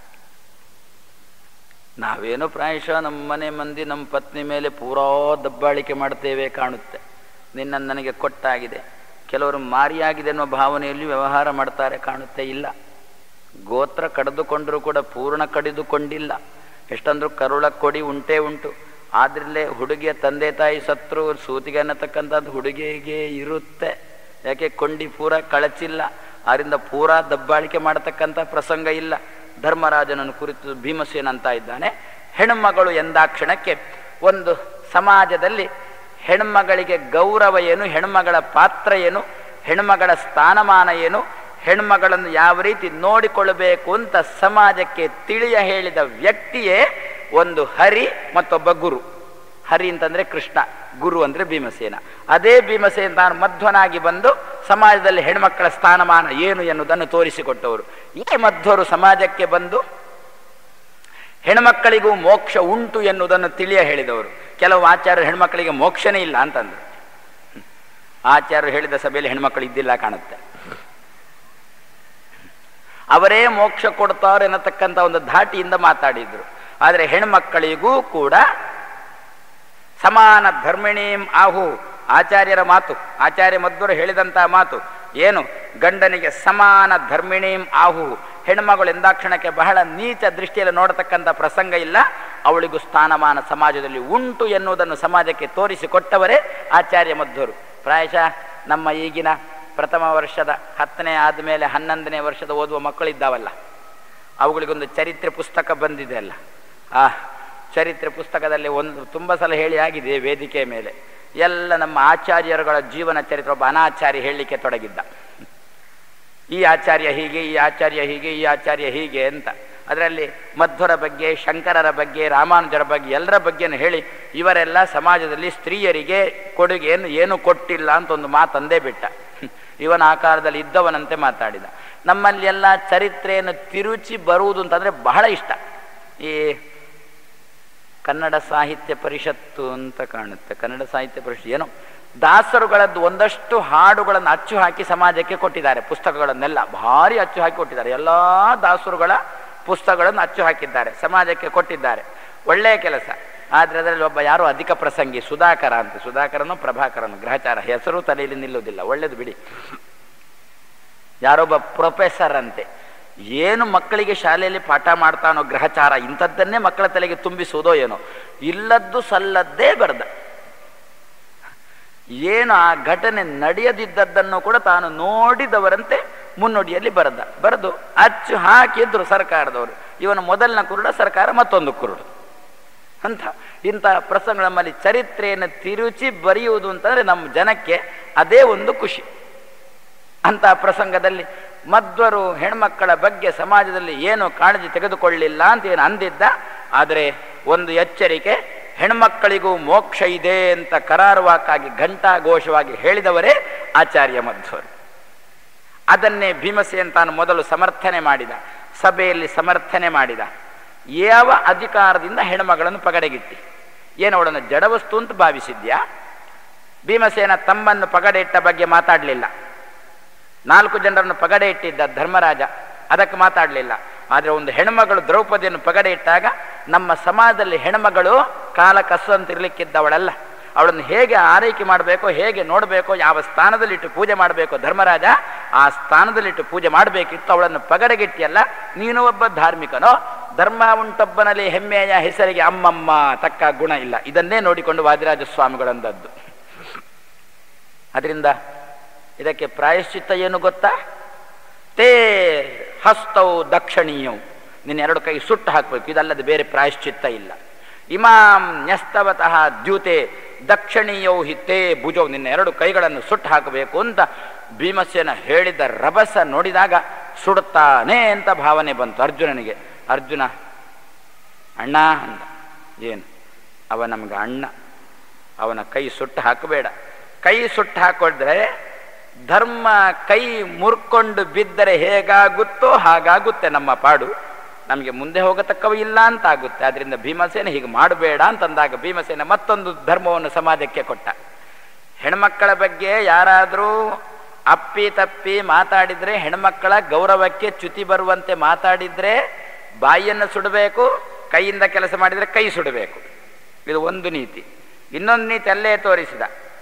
ನಾವೇನು ಪ್ರಾಯಶಃ ನಮ್ಮ ಮನೆ ಮಂದಿ ನಮ್ಮ ಪತ್ನಿ ಮೇಲೆ ಪೂರಾ ದಬ್ಬಾಳಿಕೆ ಮಾಡ್ತೇವೆ ಕಾಣುತ್ತೆ. ನಿನ್ನನ್ನು ನನಗೆ ಕೊಟ್ಟಾಗಿದೆ, ಕೆಲವರು ಮಾರಿಯಾಗಿದೆ ಅನ್ನೋ ಭಾವನೆಯಲ್ಲಿ ವ್ಯವಹಾರ ಮಾಡ್ತಾರೆ ಕಾಣುತ್ತೆ. ಇಲ್ಲ, ಗೋತ್ರ ಕಡಿದುಕೊಂಡರೂ ಕೂಡ ಪೂರ್ಣ ಕಡಿದುಕೊಂಡಿಲ್ಲ. ಎಷ್ಟಂದ್ರೂ ಕರುಳ ಕೊಡಿ ಉಂಟೇ ಉಂಟು. ಆದ್ರಲ್ಲೇ ಹುಡುಗಿಯ ತಂದೆ ತಾಯಿ ಸತ್ರು ಸೂತಿಗೆ ಅನ್ನತಕ್ಕಂಥದ್ದು ಹುಡುಗಿಗೆ ಇರುತ್ತೆ. ಯಾಕೆ ಕೊಂಡಿ ಪೂರ ಕಳಚಿಲ್ಲ, ಆರಿಂದ ಪೂರಾ ದಬ್ಬಾಳಿಕೆ ಮಾಡತಕ್ಕಂಥ ಪ್ರಸಂಗ ಇಲ್ಲ. ಧರ್ಮರಾಜನನ್ನು ಕುರಿತು ಭೀಮಸೇನ ಅಂತ ಇದ್ದಾನೆ, ಹೆಣ್ಮಗಳು ಎಂದಾಕ್ಷಣಕ್ಕೆ ಒಂದು ಸಮಾಜದಲ್ಲಿ ಹೆಣ್ಮಗಳಿಗೆ ಗೌರವ ಏನು, ಹೆಣ್ಮಗಳ ಪಾತ್ರ ಏನು, ಹೆಣ್ಮಗಳ ಸ್ಥಾನಮಾನ ಏನು, ಹೆಣ್ಮಗಳನ್ನು ಯಾವ ರೀತಿ ನೋಡಿಕೊಳ್ಳಬೇಕು ಅಂತ ಸಮಾಜಕ್ಕೆ ತಿಳಿಯ ಹೇಳಿದ ವ್ಯಕ್ತಿಯೇ ಒಂದು ಹರಿ, ಮತ್ತೊಬ್ಬ ಗುರು. ಹರಿ ಅಂತಂದ್ರೆ ಕೃಷ್ಣ, ಗುರು ಅಂದ್ರೆ ಭೀಮಸೇನ. ಅದೇ ಭೀಮಸೇನ ತಾನು ಮಧ್ವನಾಗಿ ಬಂದು ಸಮಾಜದಲ್ಲಿ ಹೆಣ್ಮಕ್ಕಳ ಸ್ಥಾನಮಾನ ಏನು ಎನ್ನುವುದನ್ನು ತೋರಿಸಿಕೊಟ್ಟವರು. ಈ ಮಧ್ವರು ಸಮಾಜಕ್ಕೆ ಬಂದು ಹೆಣ್ಮಕ್ಕಳಿಗೂ ಮೋಕ್ಷ ಉಂಟು ಎನ್ನುವುದನ್ನು ತಿಳಿಯ ಹೇಳಿದವರು. ಕೆಲವು ಆಚಾರ್ಯರು ಹೆಣ್ಮಕ್ಕಳಿಗೆ ಮೋಕ್ಷನೇ ಇಲ್ಲ ಅಂತಂದ್ರು. ಆಚಾರ್ಯರು ಹೇಳಿದ ಸಭೆಯಲ್ಲಿ ಹೆಣ್ಮಕ್ಕಳು ಇದ್ದಿಲ್ಲ ಕಾಣುತ್ತೆ. ಅವರೇ ಮೋಕ್ಷ ಕೊಡ್ತಾರೆ ಅನ್ನತಕ್ಕಂಥ ಒಂದು ಧಾಟಿಯಿಂದ ಮಾತಾಡಿದ್ರು. ಆದರೆ ಹೆಣ್ಮಕ್ಕಳಿಗೂ ಕೂಡ ಸಮಾನ ಧರ್ಮಿಣೀಂ ಆಹು, ಆಚಾರ್ಯರ ಮಾತು, ಆಚಾರ್ಯ ಮಧ್ವರು ಹೇಳಿದಂತಹ ಮಾತು ಏನು, ಗಂಡನಿಗೆ ಸಮಾನ ಧರ್ಮಿಣೀಂ ಆಹು, ಹೆಣ್ಮಗಳು ಎಂದಾಕ್ಷಣಕ್ಕೆ ಬಹಳ ನೀಚ ದೃಷ್ಟಿಯಲ್ಲಿ ನೋಡತಕ್ಕಂಥ ಪ್ರಸಂಗ ಇಲ್ಲ, ಅವಳಿಗೂ ಸ್ಥಾನಮಾನ ಸಮಾಜದಲ್ಲಿ ಉಂಟು ಎನ್ನುವುದನ್ನು ಸಮಾಜಕ್ಕೆ ತೋರಿಸಿಕೊಟ್ಟವರೇ ಆಚಾರ್ಯ ಮಧ್ವರು. ಪ್ರಾಯಶಃ ನಮ್ಮ ಈಗಿನ ಪ್ರಥಮ ವರ್ಷದ 10ನೇ ಆದಮೇಲೆ 11ನೇ ವರ್ಷದ ಓದುವ ಮಕ್ಕಳಿದ್ದಾವಲ್ಲ, ಅವುಗಳಿಗೊಂದು ಚರಿತ್ರೆ ಪುಸ್ತಕ ಬಂದಿದೆ ಅಲ್ಲ, ಆ ಚರಿತ್ರೆ ಪುಸ್ತಕದಲ್ಲಿ ಒಂದು ತುಂಬ ಸಲ ಹೇಳಿ ಆಗಿದೆ ವೇದಿಕೆ ಮೇಲೆ. ಎಲ್ಲ ನಮ್ಮ ಆಚಾರ್ಯರುಗಳ ಜೀವನ ಚರಿತ್ರೆ ಒಬ್ಬ ಅನಾಚಾರ್ಯ ಹೇಳಲಿಕ್ಕೆ ತೊಡಗಿದ್ದ. ಈ ಆಚಾರ್ಯ ಹೀಗೆ, ಈ ಆಚಾರ್ಯ ಹೀಗೆ, ಈ ಆಚಾರ್ಯ ಹೀಗೆ ಅಂತ. ಅದರಲ್ಲಿ ಮಧ್ವರ ಬಗ್ಗೆ, ಶಂಕರರ ಬಗ್ಗೆ, ರಾಮಾನುಜರ ಬಗ್ಗೆ, ಎಲ್ಲರ ಬಗ್ಗೆನೂ ಹೇಳಿ ಇವರೆಲ್ಲ ಸಮಾಜದಲ್ಲಿ ಸ್ತ್ರೀಯರಿಗೆ ಕೊಡುಗೆಯನ್ನು ಏನು ಕೊಟ್ಟಿಲ್ಲ ಅಂತ ಒಂದು ಮಾತಂದೇ ಬಿಟ್ಟ. ಇವನ ಆಕಾರದಲ್ಲಿ ಇದ್ದವನಂತೆ ಮಾತಾಡಿದ. ನಮ್ಮಲ್ಲಿ ಎಲ್ಲ ಚರಿತ್ರೆಯನ್ನು ತಿರುಚಿ ಬರುವುದು ಅಂತಂದರೆ ಬಹಳ ಇಷ್ಟ. ಈ ಕನ್ನಡ ಸಾಹಿತ್ಯ ಪರಿಷತ್ತು ಅಂತ ಕಾಣುತ್ತೆ, ಕನ್ನಡ ಸಾಹಿತ್ಯ ಪರಿಷತ್ ಏನೋ ದಾಸರುಗಳದ್ದು ಒಂದಷ್ಟು ಹಾಡುಗಳನ್ನು ಅಚ್ಚು ಹಾಕಿ ಸಮಾಜಕ್ಕೆ ಕೊಟ್ಟಿದ್ದಾರೆ. ಪುಸ್ತಕಗಳನ್ನೆಲ್ಲ ಭಾರಿ ಅಚ್ಚು ಹಾಕಿ ಕೊಟ್ಟಿದ್ದಾರೆ. ಎಲ್ಲ ದಾಸರುಗಳ ಪುಸ್ತಕಗಳನ್ನು ಅಚ್ಚು ಹಾಕಿದ್ದಾರೆ, ಸಮಾಜಕ್ಕೆ ಕೊಟ್ಟಿದ್ದಾರೆ. ಒಳ್ಳೆಯ ಕೆಲಸ. ಆದರೆ ಅದರಲ್ಲಿ ಒಬ್ಬ ಯಾರೋ ಅಧಿಕ ಪ್ರಸಂಗಿ, ಸುಧಾಕರ ಅಂತ, ಸುಧಾಕರನು ಪ್ರಭಾಕರನು, ಗ್ರಹಚಾರ, ಹೆಸರು ತಲೆಯಲ್ಲಿ ನಿಲ್ಲುವುದಿಲ್ಲ, ಒಳ್ಳೇದು ಬಿಡಿ. ಯಾರೊಬ್ಬ ಪ್ರೊಫೆಸರ್ ಅಂತೆ, ಏನು ಮಕ್ಕಳಿಗೆ ಶಾಲೆಯಲ್ಲಿ ಪಾಠ ಮಾಡ್ತಾನೋ ಗ್ರಹಚಾರ, ಇಂಥದ್ದನ್ನೇ ಮಕ್ಕಳ ತಲೆಗೆ ತುಂಬಿಸುವುದೋ ಏನೋ, ಇಲ್ಲದ್ದು ಸಲ್ಲದ್ದೇ ಬರೆದ. ಏನು ಆ ಘಟನೆ ನಡೆಯದಿದ್ದದ್ದನ್ನು ಕೂಡ ತಾನು ನೋಡಿದವರಂತೆ ಮುನ್ನುಡಿಯಲ್ಲಿ ಬರೆದು ಅಚ್ಚು ಹಾಕಿದ್ರು ಸರ್ಕಾರದವರು. ಇವನು ಮೊದಲನ ಕುರುಡ, ಸರ್ಕಾರ ಮತ್ತೊಂದು ಕುರುಡು ಅಂತ. ಇಂಥ ಪ್ರಸಂಗ ನಮ್ಮಲ್ಲಿ ಚರಿತ್ರೆಯನ್ನು ತಿರುಚಿ ಬರೆಯುವುದು ಅಂತಂದ್ರೆ ನಮ್ಮ ಜನಕ್ಕೆ ಅದೇ ಒಂದು ಖುಷಿ. ಅಂತ ಪ್ರಸಂಗದಲ್ಲಿ ಮಧ್ವರು ಹೆಣ್ಮಕ್ಕಳ ಬಗ್ಗೆ ಸಮಾಜದಲ್ಲಿ ಏನು ಕಾಳಜಿ ತೆಗೆದುಕೊಳ್ಳಿಲ್ಲ ಅಂತ ಏನು ಅಂದಿದ್ದ. ಆದರೆ ಒಂದು ಎಚ್ಚರಿಕೆ, ಹೆಣ್ಮಕ್ಕಳಿಗೂ ಮೋಕ್ಷ ಇದೆ ಅಂತ ಕರಾರುವಾಕಾಗಿ ಘಂಟಾಘೋಷವಾಗಿ ಹೇಳಿದವರೇ ಆಚಾರ್ಯ ಮಧ್ವರು. ಅದನ್ನೇ ಭೀಮಸೇನ ತಾನು ಮೊದಲು ಸಮರ್ಥನೆ ಮಾಡಿದ, ಸಭೆಯಲ್ಲಿ ಸಮರ್ಥನೆ ಮಾಡಿದ. ಯಾವ ಅಧಿಕಾರದಿಂದ ಹೆಣ್ಮಗಳನ್ನು ಪಗಡೆಗಿಟ್ಟಿ? ಏನು ಅವಳನ್ನು ಜಡವಸ್ತು ಅಂತ ಭಾವಿಸಿದ್ಯಾ? ಭೀಮಸೇನ ತಮ್ಮನ್ನು ಪಗಡೆ ಇಟ್ಟ ಬಗ್ಗೆ ಮಾತಾಡಲಿಲ್ಲ. 4 ಜನರನ್ನು ಪಗಡೆ ಇಟ್ಟಿದ್ದ ಧರ್ಮರಾಜ, ಅದಕ್ಕೆ ಮಾತಾಡಲಿಲ್ಲ. ಆದರೆ ಒಂದು ಹೆಣ್ಮಗಳು ದ್ರೌಪದಿಯನ್ನು ಪಗಡೆ ಇಟ್ಟಾಗ ನಮ್ಮ ಸಮಾಜದಲ್ಲಿ ಹೆಣ್ಮಗಳು ಕಾಲ ಕಸುವಂತಿರ್ಲಿಕ್ಕಿದ್ದವಳಲ್ಲ. ಅವಳನ್ನು ಹೇಗೆ ಆರೈಕೆ ಮಾಡಬೇಕೋ, ಹೇಗೆ ನೋಡಬೇಕೋ, ಯಾವ ಸ್ಥಾನದಲ್ಲಿಟ್ಟು ಪೂಜೆ ಮಾಡಬೇಕೋ ಧರ್ಮರಾಜ ಆ ಸ್ಥಾನದಲ್ಲಿಟ್ಟು ಪೂಜೆ ಮಾಡಬೇಕಿತ್ತು. ಅವಳನ್ನು ಪಗಡೆಗಿಟ್ಟಿಯಲ್ಲ. ನೀನು ಒಬ್ಬ ಧಾರ್ಮಿಕನೋ, ಧರ್ಮ ಉಂಟೊಬ್ಬನಲ್ಲಿ ಹೆಮ್ಮೆಯ ಹೆಸರಿಗೆ ಅಮ್ಮಮ್ಮ ತಕ್ಕ ಗುಣ ಇಲ್ಲ. ಇದನ್ನೇ ನೋಡಿಕೊಂಡು ವಾದಿರಾಜ ಸ್ವಾಮಿಗಳಂದದ್ದು. ಅದರಿಂದ ಇದಕ್ಕೆ ಪ್ರಾಯಶ್ಚಿತ್ತ ಏನು ಗೊತ್ತಾ? ತೇ ಹಸ್ತೌ ದಕ್ಷಿಣೀಯವು, ನಿನ್ನ 2 ಕೈ ಸುಟ್ಟು ಹಾಕಬೇಕು, ಇದಲ್ಲದೆ ಬೇರೆ ಪ್ರಾಯಶ್ಚಿತ್ತ ಇಲ್ಲ. ಇಮಾಂ ನ್ಯಸ್ತವತಃ ದ್ಯೂತೆ ದಕ್ಷಿಣೀಯೌ ಹಿ ತೇ ಭುಜೌ, ನಿನ್ನ 2 ಕೈಗಳನ್ನು ಸುಟ್ಟು ಹಾಕಬೇಕು ಅಂತ ಭೀಮಸೇನ ಹೇಳಿದ ರಭಸ ನೋಡಿದಾಗ ಸುಡುತ್ತಾನೆ ಅಂತ ಭಾವನೆ ಬಂತು ಅರ್ಜುನನಿಗೆ. ಅರ್ಜುನ ಅಣ್ಣ ಅಂದ. ಏನು? ಅವ ನಮ್ಗೆ ಅಣ್ಣ, ಅವನ ಕೈ ಸುಟ್ಟು ಹಾಕಬೇಡ. ಕೈ ಸುಟ್ಟು ಹಾಕಿದ್ರೆ ಧರ್ಮ ಕೈ ಮುರ್ಕೊಂಡು ಬಿದ್ದರೆ ಹೇಗಾಗುತ್ತೋ ಹಾಗಾಗುತ್ತೆ ನಮ್ಮ ಪಾಡು. ನಮಗೆ ಮುಂದೆ ಹೋಗತಕ್ಕವ ಇಲ್ಲ ಅಂತ ಆಗುತ್ತೆ. ಅದರಿಂದ ಭೀಮಸೇನ ಹೀಗೆ ಮಾಡಬೇಡ ಅಂತಂದಾಗ ಭೀಮಸೇನ ಮತ್ತೊಂದು ಧರ್ಮವನ್ನು ಸಮಾಜಕ್ಕೆ ಕೊಟ್ಟ. ಹೆಣ್ಮಕ್ಕಳ ಬಗ್ಗೆ ಯಾರಾದರೂ ಅಪ್ಪಿ ತಪ್ಪಿ ಮಾತಾಡಿದರೆ, ಹೆಣ್ಮಕ್ಕಳ ಗೌರವಕ್ಕೆ ಚ್ಯುತಿ ಬರುವಂತೆ ಮಾತಾಡಿದರೆ ಬಾಯಿಯನ್ನು ಸುಡಬೇಕು, ಕೈಯಿಂದ ಕೆಲಸ ಮಾಡಿದರೆ ಕೈ ಸುಡಬೇಕು. ಇದು ಒಂದು ನೀತಿ. ಇನ್ನೊಂದು ನೀತಿ ಅಲ್ಲೇ ತೋರಿಸಿದ.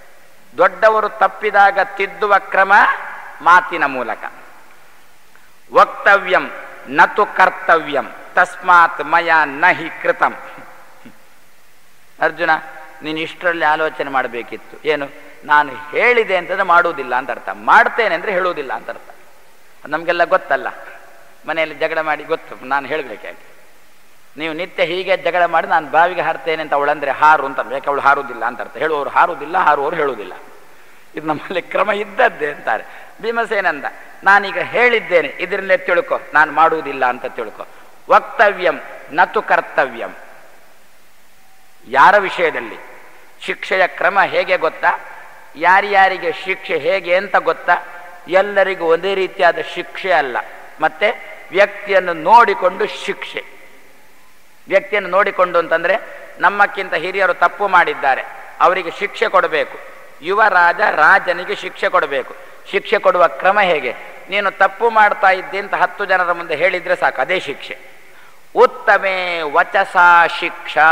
ದೊಡ್ಡವರು ತಪ್ಪಿದಾಗ ತಿದ್ದುವ ಕ್ರಮ ಮಾತಿನ ಮೂಲಕ. ವಕ್ತವ್ಯಂ ನತು ಕರ್ತವ್ಯಂ ತಸ್ಮಾತ್ ಮಯ ನಹಿ ಕೃತಂ. ಅರ್ಜುನ, ನೀನು ಇಷ್ಟರಲ್ಲಿ ಆಲೋಚನೆ ಮಾಡಬೇಕಿತ್ತು. ಏನು? ನಾನು ಹೇಳಿದೆ ಅಂತಂದ್ರೆ ಮಾಡುವುದಿಲ್ಲ ಅಂತ ಅರ್ಥ, ಮಾಡ್ತೇನೆ ಅಂದರೆ ಹೇಳುವುದಿಲ್ಲ ಅಂತ ಅರ್ಥ. ನಮಗೆಲ್ಲ ಗೊತ್ತಲ್ಲ, ಮನೆಯಲ್ಲಿ ಜಗಳ ಮಾಡಿ ಗೊತ್ತು, ನಾನು ಹೇಳಬೇಕಾಗಿ. ನೀವು ನಿತ್ಯ ಹೀಗೆ ಜಗಳ ಮಾಡಿ ನಾನು ಬಾವಿಗೆ ಹಾರ್ತೇನೆ ಅಂತ ಅವಳಂದ್ರೆ ಹಾರು ಅಂತ, ಯಾಕೆ ಅವಳು ಹಾರುವುದಿಲ್ಲ ಅಂತ ಅರ್ಥ. ಹೇಳುವವರು ಹಾರುವುದಿಲ್ಲ, ಹಾರುವವರು ಹೇಳುವುದಿಲ್ಲ. ಇದು ನಮ್ಮಲ್ಲಿ ಕ್ರಮ ಇದ್ದದ್ದೇ ಅಂತಾರೆ. ಭೀಮಸೇನಂದ, ನಾನೀಗ ಹೇಳಿದ್ದೇನೆ, ಇದರಲ್ಲೇ ತಿಳ್ಕೊ, ನಾನು ಮಾಡುವುದಿಲ್ಲ ಅಂತ ತಿಳ್ಕೊ. ವಕ್ತವ್ಯಂ ನತು ಕರ್ತವ್ಯಂ. ಯಾರ ವಿಷಯದಲ್ಲಿ ಶಿಕ್ಷೆಯ ಕ್ರಮ ಹೇಗೆ ಗೊತ್ತಾ? ಯಾರ್ಯಾರಿಗೆ ಶಿಕ್ಷೆ ಹೇಗೆ ಅಂತ ಗೊತ್ತಾ? ಎಲ್ಲರಿಗೂ ಒಂದೇ ರೀತಿಯಾದ ಶಿಕ್ಷೆ ಅಲ್ಲ. ಮತ್ತೆ ವ್ಯಕ್ತಿಯನ್ನು ನೋಡಿಕೊಂಡು ಶಿಕ್ಷೆ. ವ್ಯಕ್ತಿಯನ್ನು ನೋಡಿಕೊಂಡು ಅಂತಂದ್ರೆ, ನಮ್ಮಕ್ಕಿಂತ ಹಿರಿಯರು ತಪ್ಪು ಮಾಡಿದ್ದಾರೆ, ಅವರಿಗೆ ಶಿಕ್ಷೆ ಕೊಡಬೇಕು. ಯುವರಾಜ ರಾಜನಿಗೆ ಶಿಕ್ಷೆ ಕೊಡಬೇಕು. ಶಿಕ್ಷೆ ಕೊಡುವ ಕ್ರಮ ಹೇಗೆ? ನೀನು ತಪ್ಪು ಮಾಡ್ತಾ ಇದ್ದೆ ಅಂತ 10 ಜನರ ಮುಂದೆ ಹೇಳಿದ್ರೆ ಸಾಕು, ಅದೇ ಶಿಕ್ಷೆ. ಉತ್ತಮೇ ವಚಸಾ ಶಿಕ್ಷಾ.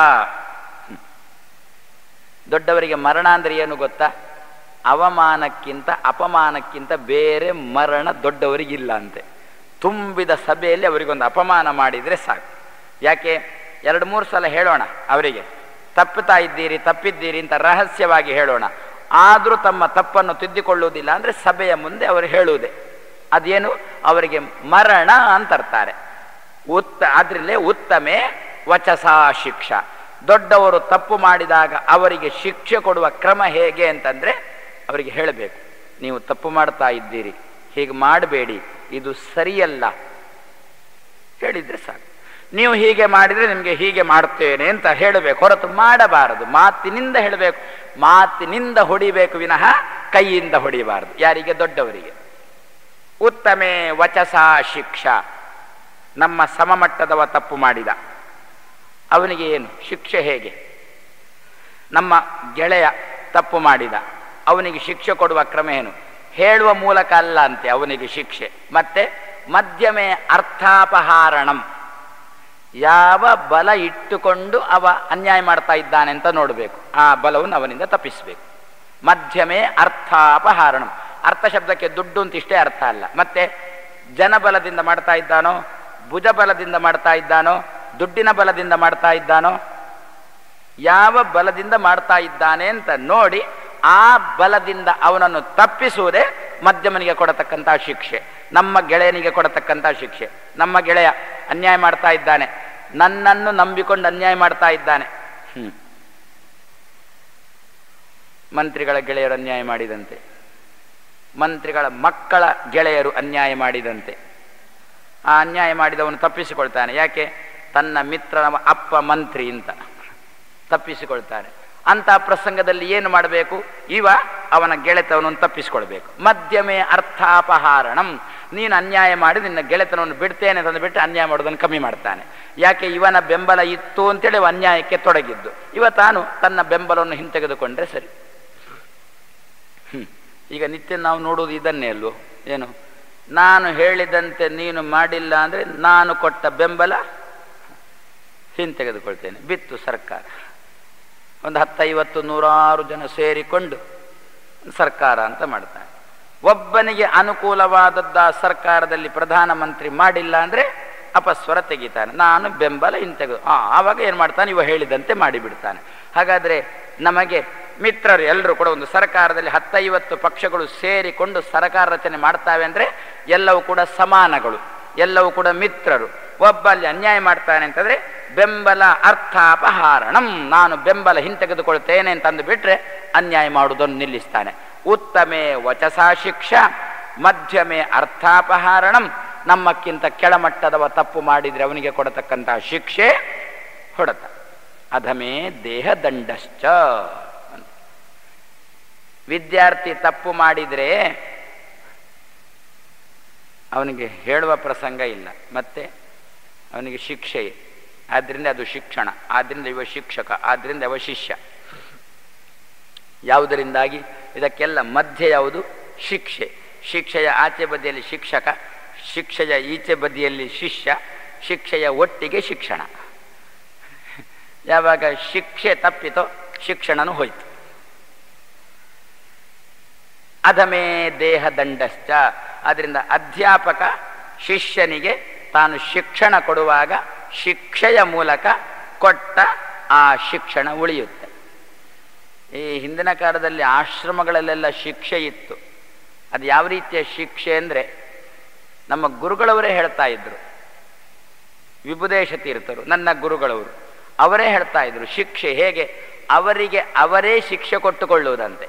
ದೊಡ್ಡವರಿಗೆ ಮರಣ ಅಂದ್ರೆ ಏನು ಗೊತ್ತಾ? ಅವಮಾನಕ್ಕಿಂತ ಅಪಮಾನಕ್ಕಿಂತ ಬೇರೆ ಮರಣ ದೊಡ್ಡವರಿಗಿಲ್ಲ ಅಂತೆ. ತುಂಬಿದ ಸಭೆಯಲ್ಲಿ ಅವರಿಗೊಂದು ಅಪಮಾನ ಮಾಡಿದರೆ ಸಾಕು. ಯಾಕೆ? 2-3 ಸಲ ಹೇಳೋಣ ಅವರಿಗೆ, ತಪ್ಪುತ್ತಾ ಇದ್ದೀರಿ, ತಪ್ಪಿದ್ದೀರಿ ಅಂತ ರಹಸ್ಯವಾಗಿ ಹೇಳೋಣ. ಆದರೂ ತಮ್ಮ ತಪ್ಪನ್ನು ತಿದ್ದಿಕೊಳ್ಳುವುದಿಲ್ಲ ಅಂದರೆ ಸಭೆಯ ಮುಂದೆ ಅವರು ಹೇಳುವುದೇ. ಅದೇನು? ಅವರಿಗೆ ಮರಣ ಅಂತರ್ತಾರೆ. ಆದ್ರಲ್ಲೇ ಉತ್ತಮೇ ವಚಸಾ ಶಿಕ್ಷಾ. ದೊಡ್ಡವರು ತಪ್ಪು ಮಾಡಿದಾಗ ಅವರಿಗೆ ಶಿಕ್ಷೆ ಕೊಡುವ ಕ್ರಮ ಹೇಗೆ ಅಂತಂದ್ರೆ, ಅವರಿಗೆ ಹೇಳಬೇಕು, ನೀವು ತಪ್ಪು ಮಾಡ್ತಾ ಇದ್ದೀರಿ, ಹೀಗೆ ಮಾಡಬೇಡಿ, ಇದು ಸರಿಯಲ್ಲ ಹೇಳಿದ್ರೆ ಸಾಕು. ನೀವು ಹೀಗೆ ಮಾಡಿದರೆ ನಿಮಗೆ ಹೀಗೆ ಮಾಡ್ತೇನೆ ಅಂತ ಹೇಳಬೇಕು, ಹೊರತು ಮಾಡಬಾರದು. ಮಾತಿನಿಂದ ಹೇಳಬೇಕು, ಮಾತಿನಿಂದ ಹೊಡಿಬೇಕು ವಿನಃ ಕೈಯಿಂದ ಹೊಡಿಬಾರದು. ಯಾರಿಗೆ? ದೊಡ್ಡವರಿಗೆ. ಉತ್ತಮೇ ವಚಸಾ ಶಿಕ್ಷಾ. ನಮ್ಮ ಸಮಮಟ್ಟದವ ತಪ್ಪು ಮಾಡಿದ, ಅವನಿಗೆ ಏನು ಶಿಕ್ಷೆ? ಹೇಗೆ? ನಮ್ಮ ಗೆಳೆಯ ತಪ್ಪು ಮಾಡಿದ, ಅವನಿಗೆ ಶಿಕ್ಷೆ ಕೊಡುವ ಕ್ರಮ ಏನು? ಹೇಳುವ ಮೂಲಕ ಅಲ್ಲ ಅಂತೆ ಅವನಿಗೆ ಶಿಕ್ಷೆ. ಮತ್ತೆ ಮಧ್ಯಮೇ ಅರ್ಥಾಪಹಾರಣಂ. ಯಾವ ಬಲ ಇಟ್ಟುಕೊಂಡು ಅವ ಅನ್ಯಾಯ ಮಾಡ್ತಾ ಇದ್ದಾನೆ ಅಂತ ನೋಡಬೇಕು, ಆ ಬಲವನ್ನು ಅವನಿಂದ ತಪ್ಪಿಸಬೇಕು. ಮಧ್ಯಮೇ ಅರ್ಥಾಪಹಾರಣಂ. ಅರ್ಥ ಶಬ್ದಕ್ಕೆ ದುಡ್ಡು ಅಂತ ಇಷ್ಟೇ ಅರ್ಥ ಅಲ್ಲ. ಮತ್ತೆ ಜನಬಲದಿಂದ ಮಾಡ್ತಾ ಇದ್ದಾನೋ, ಭುಜಬಲದಿಂದ ಮಾಡ್ತಾ ಇದ್ದಾನೋ, ದುಡ್ಡಿನ ಬಲದಿಂದ ಮಾಡ್ತಾ ಇದ್ದಾನೋ, ಯಾವ ಬಲದಿಂದ ಮಾಡ್ತಾ ಇದ್ದಾನೆ ಅಂತ ನೋಡಿ ಆ ಬಲದಿಂದ ಅವನನ್ನು ತಪ್ಪಿಸುವುದೇ ಮಧ್ಯಮನಿಗೆ ಕೊಡತಕ್ಕಂಥ ಶಿಕ್ಷೆ, ನಮ್ಮ ಗೆಳೆಯನಿಗೆ ಕೊಡತಕ್ಕಂಥ ಶಿಕ್ಷೆ. ನಮ್ಮ ಗೆಳೆಯ ಅನ್ಯಾಯ ಮಾಡ್ತಾ ಇದ್ದಾನೆ, ನನ್ನನ್ನು ನಂಬಿಕೊಂಡು ಅನ್ಯಾಯ ಮಾಡ್ತಾ ಇದ್ದಾನೆ. ಮಂತ್ರಿಗಳ ಗೆಳೆಯರು ಅನ್ಯಾಯ ಮಾಡಿದಂತೆ, ಮಂತ್ರಿಗಳ ಮಕ್ಕಳ ಗೆಳೆಯರು ಅನ್ಯಾಯ ಮಾಡಿದಂತೆ. ಆ ಅನ್ಯಾಯ ಮಾಡಿದವನು ತಪ್ಪಿಸಿಕೊಳ್ತಾನೆ. ಯಾಕೆ? ತನ್ನ ಮಿತ್ರನ ಅಪ್ಪ ಮಂತ್ರಿ ಅಂತ ತಪ್ಪಿಸಿಕೊಳ್ತಾನೆ. ಅಂತ ಪ್ರಸಂಗದಲ್ಲಿ ಏನು ಮಾಡಬೇಕು? ಇವ ಅವನ ಗೆಳೆತನವನ್ನು ತಪ್ಪಿಸಿಕೊಳ್ಬೇಕು. ಮಧ್ಯಮೇ ಅರ್ಥಾಪಹಾರಣಂ. ನೀನು ಅನ್ಯಾಯ ಮಾಡಿ ನಿನ್ನ ಗೆಳೆತನವನ್ನು ಬಿಡ್ತೇನೆ ಅಂತಂದುಬಿಟ್ಟು ಅನ್ಯಾಯ ಮಾಡೋದನ್ನು ಕಮ್ಮಿ ಮಾಡ್ತಾನೆ. ಯಾಕೆ? ಇವನ ಬೆಂಬಲ ಇತ್ತು ಅಂತೇಳಿ ಅನ್ಯಾಯಕ್ಕೆ ತೊಡಗಿದ್ದು. ಇವ ತಾನು ತನ್ನ ಬೆಂಬಲವನ್ನು ಹಿಂತೆಗೆದುಕೊಂಡ್ರೆ ಸರಿ. ಈಗ ನಿತ್ಯ ನಾವು ನೋಡುವುದು ಇದನ್ನೇ ಅಲ್ವೋ? ಏನು? ನಾನು ಹೇಳಿದಂತೆ ನೀನು ಮಾಡಿಲ್ಲ ಅಂದರೆ ನಾನು ಕೊಟ್ಟ ಬೆಂಬಲ ಹಿಂತೆಗೆದುಕೊಳ್ತೇನೆ. ಬಿತ್ತು ಸರ್ಕಾರ, ಒಂದು 10-50 100 ಜನ ಸೇರಿಕೊಂಡು ಸರ್ಕಾರ ಅಂತ ಮಾಡ್ತಾನೆ. ಒಬ್ಬನಿಗೆ ಅನುಕೂಲವಾದದ್ದ ಸರ್ಕಾರದಲ್ಲಿ ಪ್ರಧಾನಮಂತ್ರಿ ಮಾಡಿಲ್ಲ ಅಂದರೆ ಅಪಸ್ವರ ತೆಗಿತಾನೆ, ನಾನು ಬೆಂಬಲ ಹಿಂತೆಗೆದು. ಆವಾಗ ಏನು ಮಾಡ್ತಾನೆ? ಇವ ಹೇಳಿದಂತೆ ಮಾಡಿಬಿಡ್ತಾನೆ. ಹಾಗಾದರೆ ನಮಗೆ ಮಿತ್ರರು ಎಲ್ಲರೂ ಕೂಡ ಒಂದು ಸರ್ಕಾರದಲ್ಲಿ 10-50 ಪಕ್ಷಗಳು ಸೇರಿಕೊಂಡು ಸರ್ಕಾರ ರಚನೆ ಮಾಡ್ತಾವೆ ಅಂದರೆ ಎಲ್ಲವೂ ಕೂಡ ಸಮಾನಗಳು, ಎಲ್ಲವೂ ಕೂಡ ಮಿತ್ರರು. ಒಬ್ಬ ಅಲ್ಲಿ ಅನ್ಯಾಯ ಮಾಡ್ತಾನೆ ಅಂತಂದರೆ ಬೆಂಬಲ ಅರ್ಥಾಪಹಾರಣಂ, ನಾನು ಬೆಂಬಲ ಹಿಂತೆಗೆದುಕೊಳ್ತೇನೆ ಅಂತಂದು ಬಿಟ್ರೆ ಅನ್ಯಾಯ ಮಾಡುವುದನ್ನು ನಿಲ್ಲಿಸ್ತಾನೆ. ಉತ್ತಮೇ ವಚಸಾ ಶಿಕ್ಷಾ ಮಧ್ಯಮೇ ಅರ್ಥಾಪಹಾರಣಂ. ನಮ್ಮಕ್ಕಿಂತ ಕೆಳಮಟ್ಟದವ ತಪ್ಪು ಮಾಡಿದರೆ ಅವನಿಗೆ ಕೊಡತಕ್ಕಂತಹ ಶಿಕ್ಷೆ ಹೊಡೆತ. ಅಧಮೇ ದೇಹದಂಡಶ್ಚ. ವಿದ್ಯಾರ್ಥಿ ತಪ್ಪು ಮಾಡಿದರೆ ಅವನಿಗೆ ಹೇಳುವ ಪ್ರಸಂಗ ಇಲ್ಲ, ಮತ್ತೆ ಅವನಿಗೆ ಶಿಕ್ಷೆ. ಆದ್ದರಿಂದ ಅದು ಶಿಕ್ಷಣ, ಆದ್ದರಿಂದ ಇವ ಶಿಕ್ಷಕ, ಆದ್ದರಿಂದ ಇವ ಶಿಷ್ಯ. ಯಾವುದರಿಂದಾಗಿ? ಇದಕ್ಕೆಲ್ಲ ಮಧ್ಯೆ ಯಾವುದು? ಶಿಕ್ಷೆ. ಶಿಕ್ಷೆಯ ಆಚೆ ಬದಿಯಲ್ಲಿ ಶಿಕ್ಷಕ, ಶಿಕ್ಷೆಯ ಈಚೆ ಬದಿಯಲ್ಲಿ ಶಿಷ್ಯ, ಶಿಕ್ಷೆಯ ಒಟ್ಟಿಗೆ ಶಿಕ್ಷಣ. ಯಾವಾಗ ಶಿಕ್ಷೆ ತಪ್ಪಿತೋ ಶಿಕ್ಷಣನೂ ಹೋಯ್ತು. ಅಧಮೇ ದೇಹದಂಡಶ್ಚ. ಆದ್ದರಿಂದ ಅಧ್ಯಾಪಕ ಶಿಷ್ಯನಿಗೆ ತಾನು ಶಿಕ್ಷಣ ಕೊಡುವಾಗ ಶಿಕ್ಷೆಯ ಮೂಲಕ ಕೊಟ್ಟ ಆ ಶಿಕ್ಷಣ ಉಳಿಯುತ್ತೆ. ಈ ಹಿಂದಿನ ಕಾಲದಲ್ಲಿ ಆಶ್ರಮಗಳಲ್ಲೆಲ್ಲ ಶಿಕ್ಷೆ ಇತ್ತು. ಅದು ಯಾವ ರೀತಿಯ ಶಿಕ್ಷೆ ಅಂದರೆ, ನಮ್ಮ ಗುರುಗಳವರೇ ಹೇಳ್ತಾ ಇದ್ರು, ವಿಭುದೇಶ ತೀರ್ಥರು ನನ್ನ ಗುರುಗಳವರು, ಅವರೇ ಹೇಳ್ತಾ ಇದ್ರು ಶಿಕ್ಷೆ ಹೇಗೆ, ಅವರಿಗೆ ಅವರೇ ಶಿಕ್ಷೆ ಕೊಟ್ಟುಕೊಳ್ಳುವುದಂತೆ.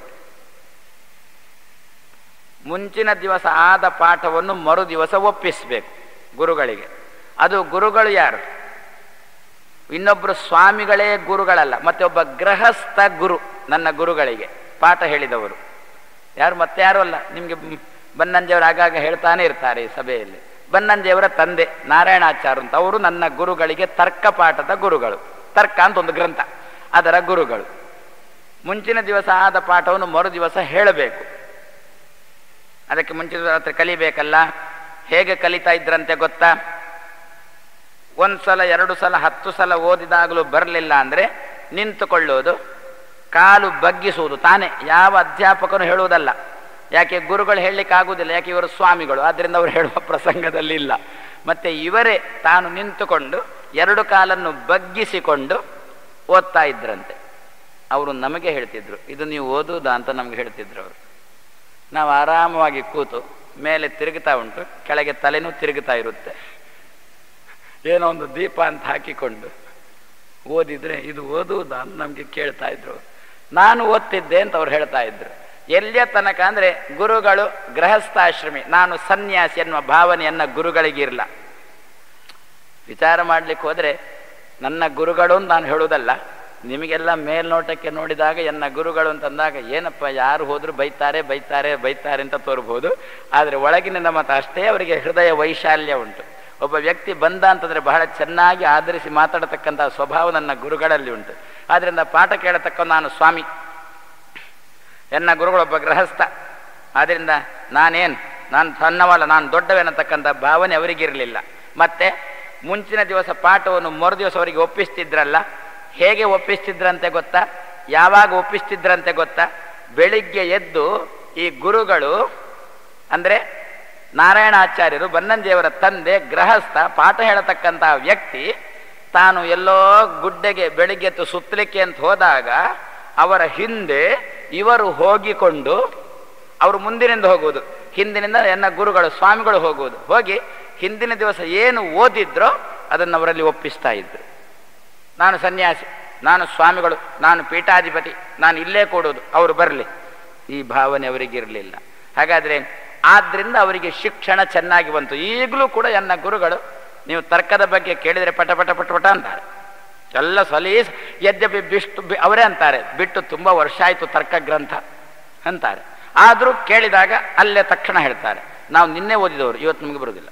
ಮುಂಚಿನ ದಿವಸ ಆದ ಪಾಠವನ್ನು ಮರು ದಿವಸ ಒಪ್ಪಿಸಬೇಕು ಗುರುಗಳಿಗೆ. ಅದು ಗುರುಗಳು ಯಾರು? ಇನ್ನೊಬ್ಬರು ಸ್ವಾಮಿಗಳೇ ಗುರುಗಳಲ್ಲ, ಮತ್ತೆ ಒಬ್ಬ ಗೃಹಸ್ಥ ಗುರು ನನ್ನ ಗುರುಗಳಿಗೆ ಪಾಠ ಹೇಳಿದವರು ಯಾರು, ಮತ್ತೆ ಯಾರು ಅಲ್ಲ. ನಿಮಗೆ ಬನ್ನಂಜಿಯವರು ಆಗಾಗ ಹೇಳ್ತಾನೆ ಇರ್ತಾರೆ ಈ ಸಭೆಯಲ್ಲಿ. ಬನ್ನಂಜಿಯವರ ತಂದೆ ನಾರಾಯಣಾಚಾರ್ಯ ಅಂತ, ಅವರು ನನ್ನ ಗುರುಗಳಿಗೆ ತರ್ಕ ಪಾಠದ ಗುರುಗಳು. ತರ್ಕ ಅಂತ ಒಂದು ಗ್ರಂಥ, ಅದರ ಗುರುಗಳು. ಮುಂಚಿನ ದಿವಸ ಆದ ಪಾಠವನ್ನು ಮರು ದಿವಸ ಹೇಳಬೇಕು. ಅದಕ್ಕೆ ಮುಂಚಿನ ರಾತ್ರಿ ಕಲಿಬೇಕಲ್ಲ. ಹೇಗೆ ಕಲಿತಾ ಇದ್ರಂತೆ ಗೊತ್ತಾ? 1 ಸಲ 2 ಸಲ 10 ಸಲ ಓದಿದಾಗಲೂ ಬರಲಿಲ್ಲ ಅಂದರೆ ನಿಂತುಕೊಳ್ಳೋದು, ಕಾಲು ಬಗ್ಗಿಸುವುದು ತಾನೇ. ಯಾವ ಅಧ್ಯಾಪಕನು ಹೇಳುವುದಲ್ಲ. ಯಾಕೆ? ಗುರುಗಳು ಹೇಳಲಿಕ್ಕೆ ಆಗುವುದಿಲ್ಲ, ಯಾಕೆ? ಇವರು ಸ್ವಾಮಿಗಳು, ಆದ್ದರಿಂದ ಅವರು ಹೇಳುವ ಪ್ರಸಂಗದಲ್ಲಿ ಇಲ್ಲ. ಮತ್ತೆ ಇವರೇ ತಾನು ನಿಂತುಕೊಂಡು 2 ಕಾಲನ್ನು ಬಗ್ಗಿಸಿಕೊಂಡು ಓದ್ತಾ ಇದ್ರಂತೆ. ಅವರು ನಮಗೆ ಹೇಳ್ತಿದ್ರು, ಇದು ನೀವು ಓದುವುದಾ ಅಂತ ನಮ್ಗೆ ಹೇಳ್ತಿದ್ರು ಅವರು. ನಾವು ಆರಾಮವಾಗಿ ಕೂತು, ಮೇಲೆ ತಿರುಗುತ್ತಾ ಉಂಟು, ಕೆಳಗೆ ತಲೆನೂ ತಿರುಗುತ್ತಾ ಇರುತ್ತೆ, ಏನೋ ಒಂದು ದೀಪ ಅಂತ ಹಾಕಿಕೊಂಡು ಓದಿದ್ರೆ ಇದು ಓದುವುದಾ ಅಂತ ನಮಗೆ ಕೇಳ್ತಾ ಇದ್ರು. ನಾನು ಓದ್ತಿದ್ದೆ ಅಂತ ಅವ್ರು ಹೇಳ್ತಾ ಇದ್ರು. ಎಲ್ಲಿಯ ತನಕ ಅಂದರೆ ಗುರುಗಳು ಗೃಹಸ್ಥಾಶ್ರಮಿ, ನಾನು ಸನ್ಯಾಸಿ ಎನ್ನುವ ಭಾವನೆಯನ್ನ ಗುರುಗಳಿಗಿರಲ್ಲ. ವಿಚಾರ ಮಾಡ್ಲಿಕ್ಕೆ ಹೋದರೆ ನನ್ನ ಗುರುಗಳು ಅಂತ ನಾನು ಹೇಳುವುದಲ್ಲ, ನಿಮಗೆಲ್ಲ ಮೇಲ್ನೋಟಕ್ಕೆ ನೋಡಿದಾಗ ಎನ್ನ ಗುರುಗಳು ಅಂತಂದಾಗ ಏನಪ್ಪ ಯಾರು ಹೋದ್ರು ಬೈತಾರೆ ಬೈತಾರೆ ಬೈತಾರೆ ಅಂತ ತೋರ್ಬೋದು. ಆದರೆ ಒಳಗಿನಿಂದ ಮಾತ್ರ ಅಷ್ಟೇ ಅವರಿಗೆ ಹೃದಯ ವೈಶಾಲ್ಯ ಉಂಟು. ಒಬ್ಬ ವ್ಯಕ್ತಿ ಬಂದ ಅಂತಂದರೆ ಬಹಳ ಚೆನ್ನಾಗಿ ಆಧರಿಸಿ ಮಾತಾಡತಕ್ಕಂಥ ಸ್ವಭಾವ ನನ್ನ ಗುರುಗಳಲ್ಲಿ ಉಂಟು. ಆದ್ದರಿಂದ ಪಾಠ ಕೇಳತಕ್ಕ ನಾನು ಸ್ವಾಮಿ, ಎನ್ನ ಗುರುಗಳೊಬ್ಬ ಗೃಹಸ್ಥ. ಆದ್ದರಿಂದ ನಾನು ಸಣ್ಣವಲ್ಲ, ನಾನು ದೊಡ್ಡವೆನ್ನತಕ್ಕಂಥ ಭಾವನೆ ಅವರಿಗಿರಲಿಲ್ಲ. ಮತ್ತೆ ಮುಂಚಿನ ದಿವಸ ಪಾಠವನ್ನು ಮರು ದಿವಸ ಅವರಿಗೆ ಒಪ್ಪಿಸ್ತಿದ್ರಲ್ಲ, ಹೇಗೆ ಒಪ್ಪಿಸ್ತಿದ್ರಂತೆ ಗೊತ್ತಾ? ಯಾವಾಗ ಒಪ್ಪಿಸ್ತಿದ್ರಂತೆ ಗೊತ್ತಾ? ಬೆಳಿಗ್ಗೆ ಎದ್ದು ಈ ಗುರುಗಳು ಅಂದರೆ ನಾರಾಯಣಾಚಾರ್ಯರು, ಬನ್ನಂಜಿಯವರ ತಂದೆ, ಗೃಹಸ್ಥ, ಪಾಠ ಹೇಳತಕ್ಕಂಥ ವ್ಯಕ್ತಿ ತಾನು ಎಲ್ಲೋ ಗುಡ್ಡೆಗೆ ಬೆಳಿಗ್ಗೆ ಎದ್ದು ಸುತ್ತಲಿಕ್ಕೆ ಅಂತ ಹೋದಾಗ ಅವರ ಹಿಂದೆ ಇವರು ಹೋಗಿಕೊಂಡು, ಅವರು ಮುಂದಿನಿಂದ ಹೋಗುವುದು, ಹಿಂದಿನಿಂದ ಎನ್ನ ಗುರುಗಳು ಸ್ವಾಮಿಗಳು ಹೋಗುವುದು. ಹೋಗಿ ಹಿಂದಿನ ದಿವಸ ಏನು ಓದಿದ್ರೋ ಅದನ್ನು ಅವರಲ್ಲಿ ಒಪ್ಪಿಸ್ತಾ ಇದ್ರು. ನಾನು ಸನ್ಯಾಸಿ, ನಾನು ಸ್ವಾಮಿಗಳು, ನಾನು ಪೀಠಾಧಿಪತಿ, ನಾನು ಇಲ್ಲೇ ಕೊಡೋದು, ಅವರು ಬರಲಿ, ಈ ಭಾವನೆ ಅವರಿಗಿರಲಿಲ್ಲ. ಹಾಗಾದರೆ ಆದ್ದರಿಂದ ಅವರಿಗೆ ಶಿಕ್ಷಣ ಚೆನ್ನಾಗಿ ಬಂತು. ಈಗಲೂ ಕೂಡ ಎನ್ನ ಗುರುಗಳು ನೀವು ತರ್ಕದ ಬಗ್ಗೆ ಕೇಳಿದರೆ ಪಟ ಪಟ ಪಟ ಪಟ ಅಂತಾರೆ. ಎಲ್ಲ ಸಲೀಸ್ ಯದ್ಯಪಿ ಅವರೇ ಅಂತಾರೆ, ಬಿಟ್ಟು ತುಂಬ ವರ್ಷ ಆಯಿತು ತರ್ಕ ಗ್ರಂಥ ಅಂತಾರೆ. ಆದರೂ ಕೇಳಿದಾಗ ಅಲ್ಲೇ ತಕ್ಷಣ ಹೇಳ್ತಾರೆ, ನಾವು ನಿನ್ನೆ ಓದಿದವರು, ಇವತ್ತು ನಮಗೆ ಬರುವುದಿಲ್ಲ.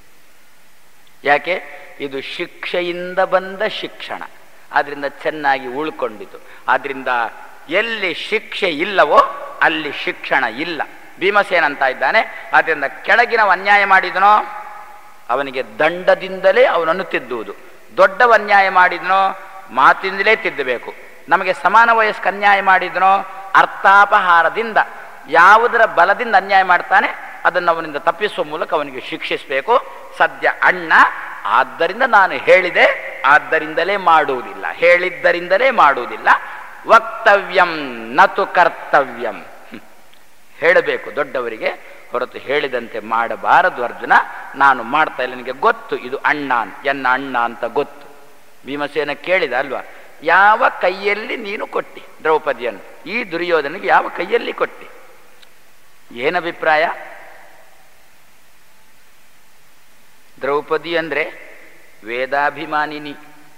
ಯಾಕೆ? ಇದು ಶಿಕ್ಷೆಯಿಂದ ಬಂದ ಶಿಕ್ಷಣ, ಆದ್ದರಿಂದ ಚೆನ್ನಾಗಿ ಉಳ್ಕೊಂಡಿತು. ಆದ್ದರಿಂದ ಎಲ್ಲಿ ಶಿಕ್ಷೆ ಇಲ್ಲವೋ ಅಲ್ಲಿ ಶಿಕ್ಷಣ ಇಲ್ಲ. ಭೀಮಸೇನ ಅಂತ ಇದ್ದಾನೆ, ಆದ್ದರಿಂದ ಕೆಳಗಿನ ಅನ್ಯಾಯ ಮಾಡಿದನೋ ಅವನಿಗೆ ದಂಡದಿಂದಲೇ ಅವನನ್ನು ತಿದ್ದುವುದು, ದೊಡ್ಡವ ಅನ್ಯಾಯ ಮಾಡಿದನೋ ಮಾತಿಂದಲೇ ತಿದ್ದಬೇಕು. ನಮಗೆ ಸಮಾನ ವಯಸ್ಕ ಅನ್ಯಾಯ ಮಾಡಿದನೋ ಅರ್ಥಾಪಹಾರದಿಂದ, ಯಾವುದರ ಬಲದಿಂದ ಅನ್ಯಾಯ ಮಾಡ್ತಾನೆ ಅದನ್ನು ಅವನಿಂದ ತಪ್ಪಿಸುವ ಮೂಲಕ ಅವನಿಗೆ ಶಿಕ್ಷಿಸಬೇಕು. ಸದ್ಯ ಅಣ್ಣ, ಆದ್ದರಿಂದ ನಾನು ಹೇಳಿದೆ, ಆದ್ದರಿಂದಲೇ ಮಾಡುವುದಿಲ್ಲ, ಹೇಳಿದ್ದರಿಂದಲೇ ಮಾಡುವುದಿಲ್ಲ. ವಕ್ತವ್ಯಂ ನತು ಕರ್ತವ್ಯಂ, ಹೇಳಬೇಕು ದೊಡ್ಡವರಿಗೆ, ಹೊರತು ಹೇಳಿದಂತೆ ಮಾಡಬಾರದು. ಅರ್ಜುನ, ನಾನು ಮಾಡ್ತಾ ಇಲ್ಲ, ನನಗೆ ಗೊತ್ತು ಇದು ಅಣ್ಣ, ಎನ್ನ ಅಣ್ಣ ಅಂತ ಗೊತ್ತು. ಭೀಮಸೇನ ಕೇಳಿದ ಅಲ್ವಾ, ಯಾವ ಕೈಯಲ್ಲಿ ನೀನು ಕೊಟ್ಟಿ ದ್ರೌಪದಿಯನ್ನು? ಈ ದುರ್ಯೋಧನಿಗೆ ಯಾವ ಕೈಯಲ್ಲಿ ಕೊಟ್ಟಿ? ಏನಭಿಪ್ರಾಯ? ದ್ರೌಪದಿ ಅಂದರೆ ವೇದಾಭಿಮಾನಿನಿ,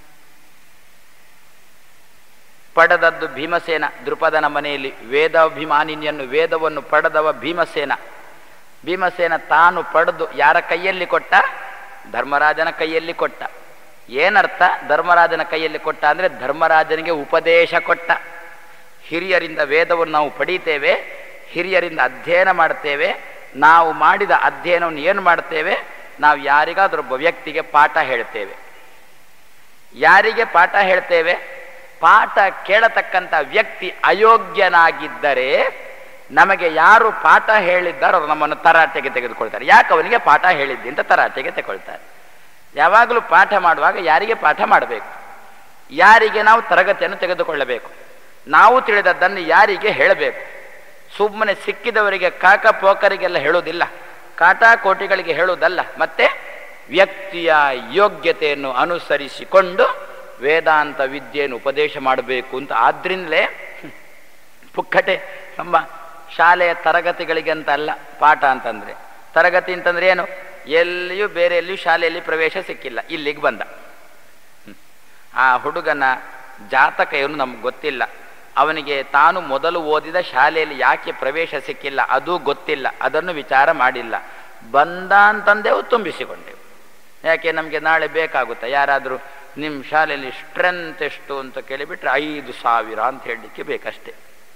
ಪಡೆದದ್ದು ಭೀಮಸೇನ. ದೃಪದನ ಮನೆಯಲ್ಲಿ ವೇದಾಭಿಮಾನಿನಿಯನ್ನು, ವೇದವನ್ನು ಪಡೆದವ ಭೀಮಸೇನ. ಭೀಮಸೇನ ತಾನು ಪಡೆದು ಯಾರ ಕೈಯಲ್ಲಿ ಕೊಟ್ಟ? ಧರ್ಮರಾಜನ ಕೈಯಲ್ಲಿ ಕೊಟ್ಟ. ಏನರ್ಥ ಧರ್ಮರಾಜನ ಕೈಯಲ್ಲಿ ಕೊಟ್ಟ ಅಂದರೆ ಧರ್ಮರಾಜನಿಗೆ ಉಪದೇಶ ಕೊಟ್ಟ. ಹಿರಿಯರಿಂದ ವೇದವನ್ನು ನಾವು ಪಡೀತೇವೆ, ಹಿರಿಯರಿಂದ ಅಧ್ಯಯನ ಮಾಡ್ತೇವೆ. ನಾವು ಮಾಡಿದ ಅಧ್ಯಯನವನ್ನು ಏನು ಮಾಡ್ತೇವೆ? ನಾವು ಯಾರಿಗಾದ್ರೊಬ್ಬ ವ್ಯಕ್ತಿಗೆ ಪಾಠ ಹೇಳ್ತೇವೆ. ಯಾರಿಗೆ ಪಾಠ ಹೇಳ್ತೇವೆ? ಪಾಠ ಕೇಳತಕ್ಕಂಥ ವ್ಯಕ್ತಿ ಅಯೋಗ್ಯನಾಗಿದ್ದರೆ ನಮಗೆ ಯಾರು ಪಾಠ ಹೇಳಿದ್ದಾರೋ ಅವರು ನಮ್ಮನ್ನು ತರಾಟೆಗೆ ತೆಗೆದುಕೊಳ್ತಾರೆ. ಯಾಕೆ ಅವನಿಗೆ ಪಾಠ ಹೇಳಿದ್ದಿ ಅಂತ ತರಾಟೆಗೆ ತೆಗೊಳ್ತಾರೆ. ಯಾವಾಗಲೂ ಪಾಠ ಮಾಡುವಾಗ ಯಾರಿಗೆ ಪಾಠ ಮಾಡಬೇಕು, ಯಾರಿಗೆ ನಾವು ತರಗತಿಯನ್ನು ತೆಗೆದುಕೊಳ್ಳಬೇಕು, ನಾವು ತಿಳಿದದ್ದನ್ನು ಯಾರಿಗೆ ಹೇಳಬೇಕು. ಸುಮ್ಮನೆ ಸಿಕ್ಕಿದವರಿಗೆ ಕಾಕ ಪೋಕರಿಗೆಲ್ಲ ಹೇಳುವುದಿಲ್ಲ, ಕಾಟಾಕೋಟಿಗಳಿಗೆ ಹೇಳುವುದಲ್ಲ. ಮತ್ತೆ ವ್ಯಕ್ತಿಯ ಯೋಗ್ಯತೆಯನ್ನು ಅನುಸರಿಸಿಕೊಂಡು ವೇದಾಂತ ವಿದ್ಯೆಯನ್ನು ಉಪದೇಶ ಮಾಡಬೇಕು ಅಂತ. ಆದ್ರಿಂದಲೇ ಪುಕ್ಕಟೆ ನಮ್ಮ ಶಾಲೆಯ ತರಗತಿಗಳಿಗೆ ಅಂತ ಅಲ್ಲ ಪಾಠ ಅಂತಂದರೆ. ತರಗತಿ ಅಂತಂದ್ರೆ ಏನು? ಎಲ್ಲಿಯೂ ಬೇರೆ ಎಲ್ಲಿಯೂ ಶಾಲೆಯಲ್ಲಿ ಪ್ರವೇಶ ಸಿಕ್ಕಿಲ್ಲ, ಇಲ್ಲಿಗೆ ಬಂದ. ಆ ಹುಡುಗನ ಜಾತಕ ಏನು ನಮ್ಗೆ ಗೊತ್ತಿಲ್ಲ, ಅವನಿಗೆ ತಾನು ಮೊದಲು ಓದಿದ ಶಾಲೆಯಲ್ಲಿ ಯಾಕೆ ಪ್ರವೇಶ ಸಿಕ್ಕಿಲ್ಲ ಅದು ಗೊತ್ತಿಲ್ಲ, ಅದನ್ನು ವಿಚಾರ ಮಾಡಿಲ್ಲ. ಬಂದ ಅಂತಂದೆವು, ತುಂಬಿಸಿಕೊಂಡೆವು. ಯಾಕೆ ನಮಗೆ ನಾಳೆ ಬೇಕಾಗುತ್ತೆ. ಯಾರಾದರೂ ನಿಮ್ಮ ಶಾಲೆಯಲ್ಲಿ ಸ್ಟ್ರೆಂತ್ ಎಷ್ಟು ಅಂತ ಕೇಳಿಬಿಟ್ರೆ 5,000 ಅಂತ ಹೇಳಲಿಕ್ಕೆ ಬೇಕಷ್ಟೇ.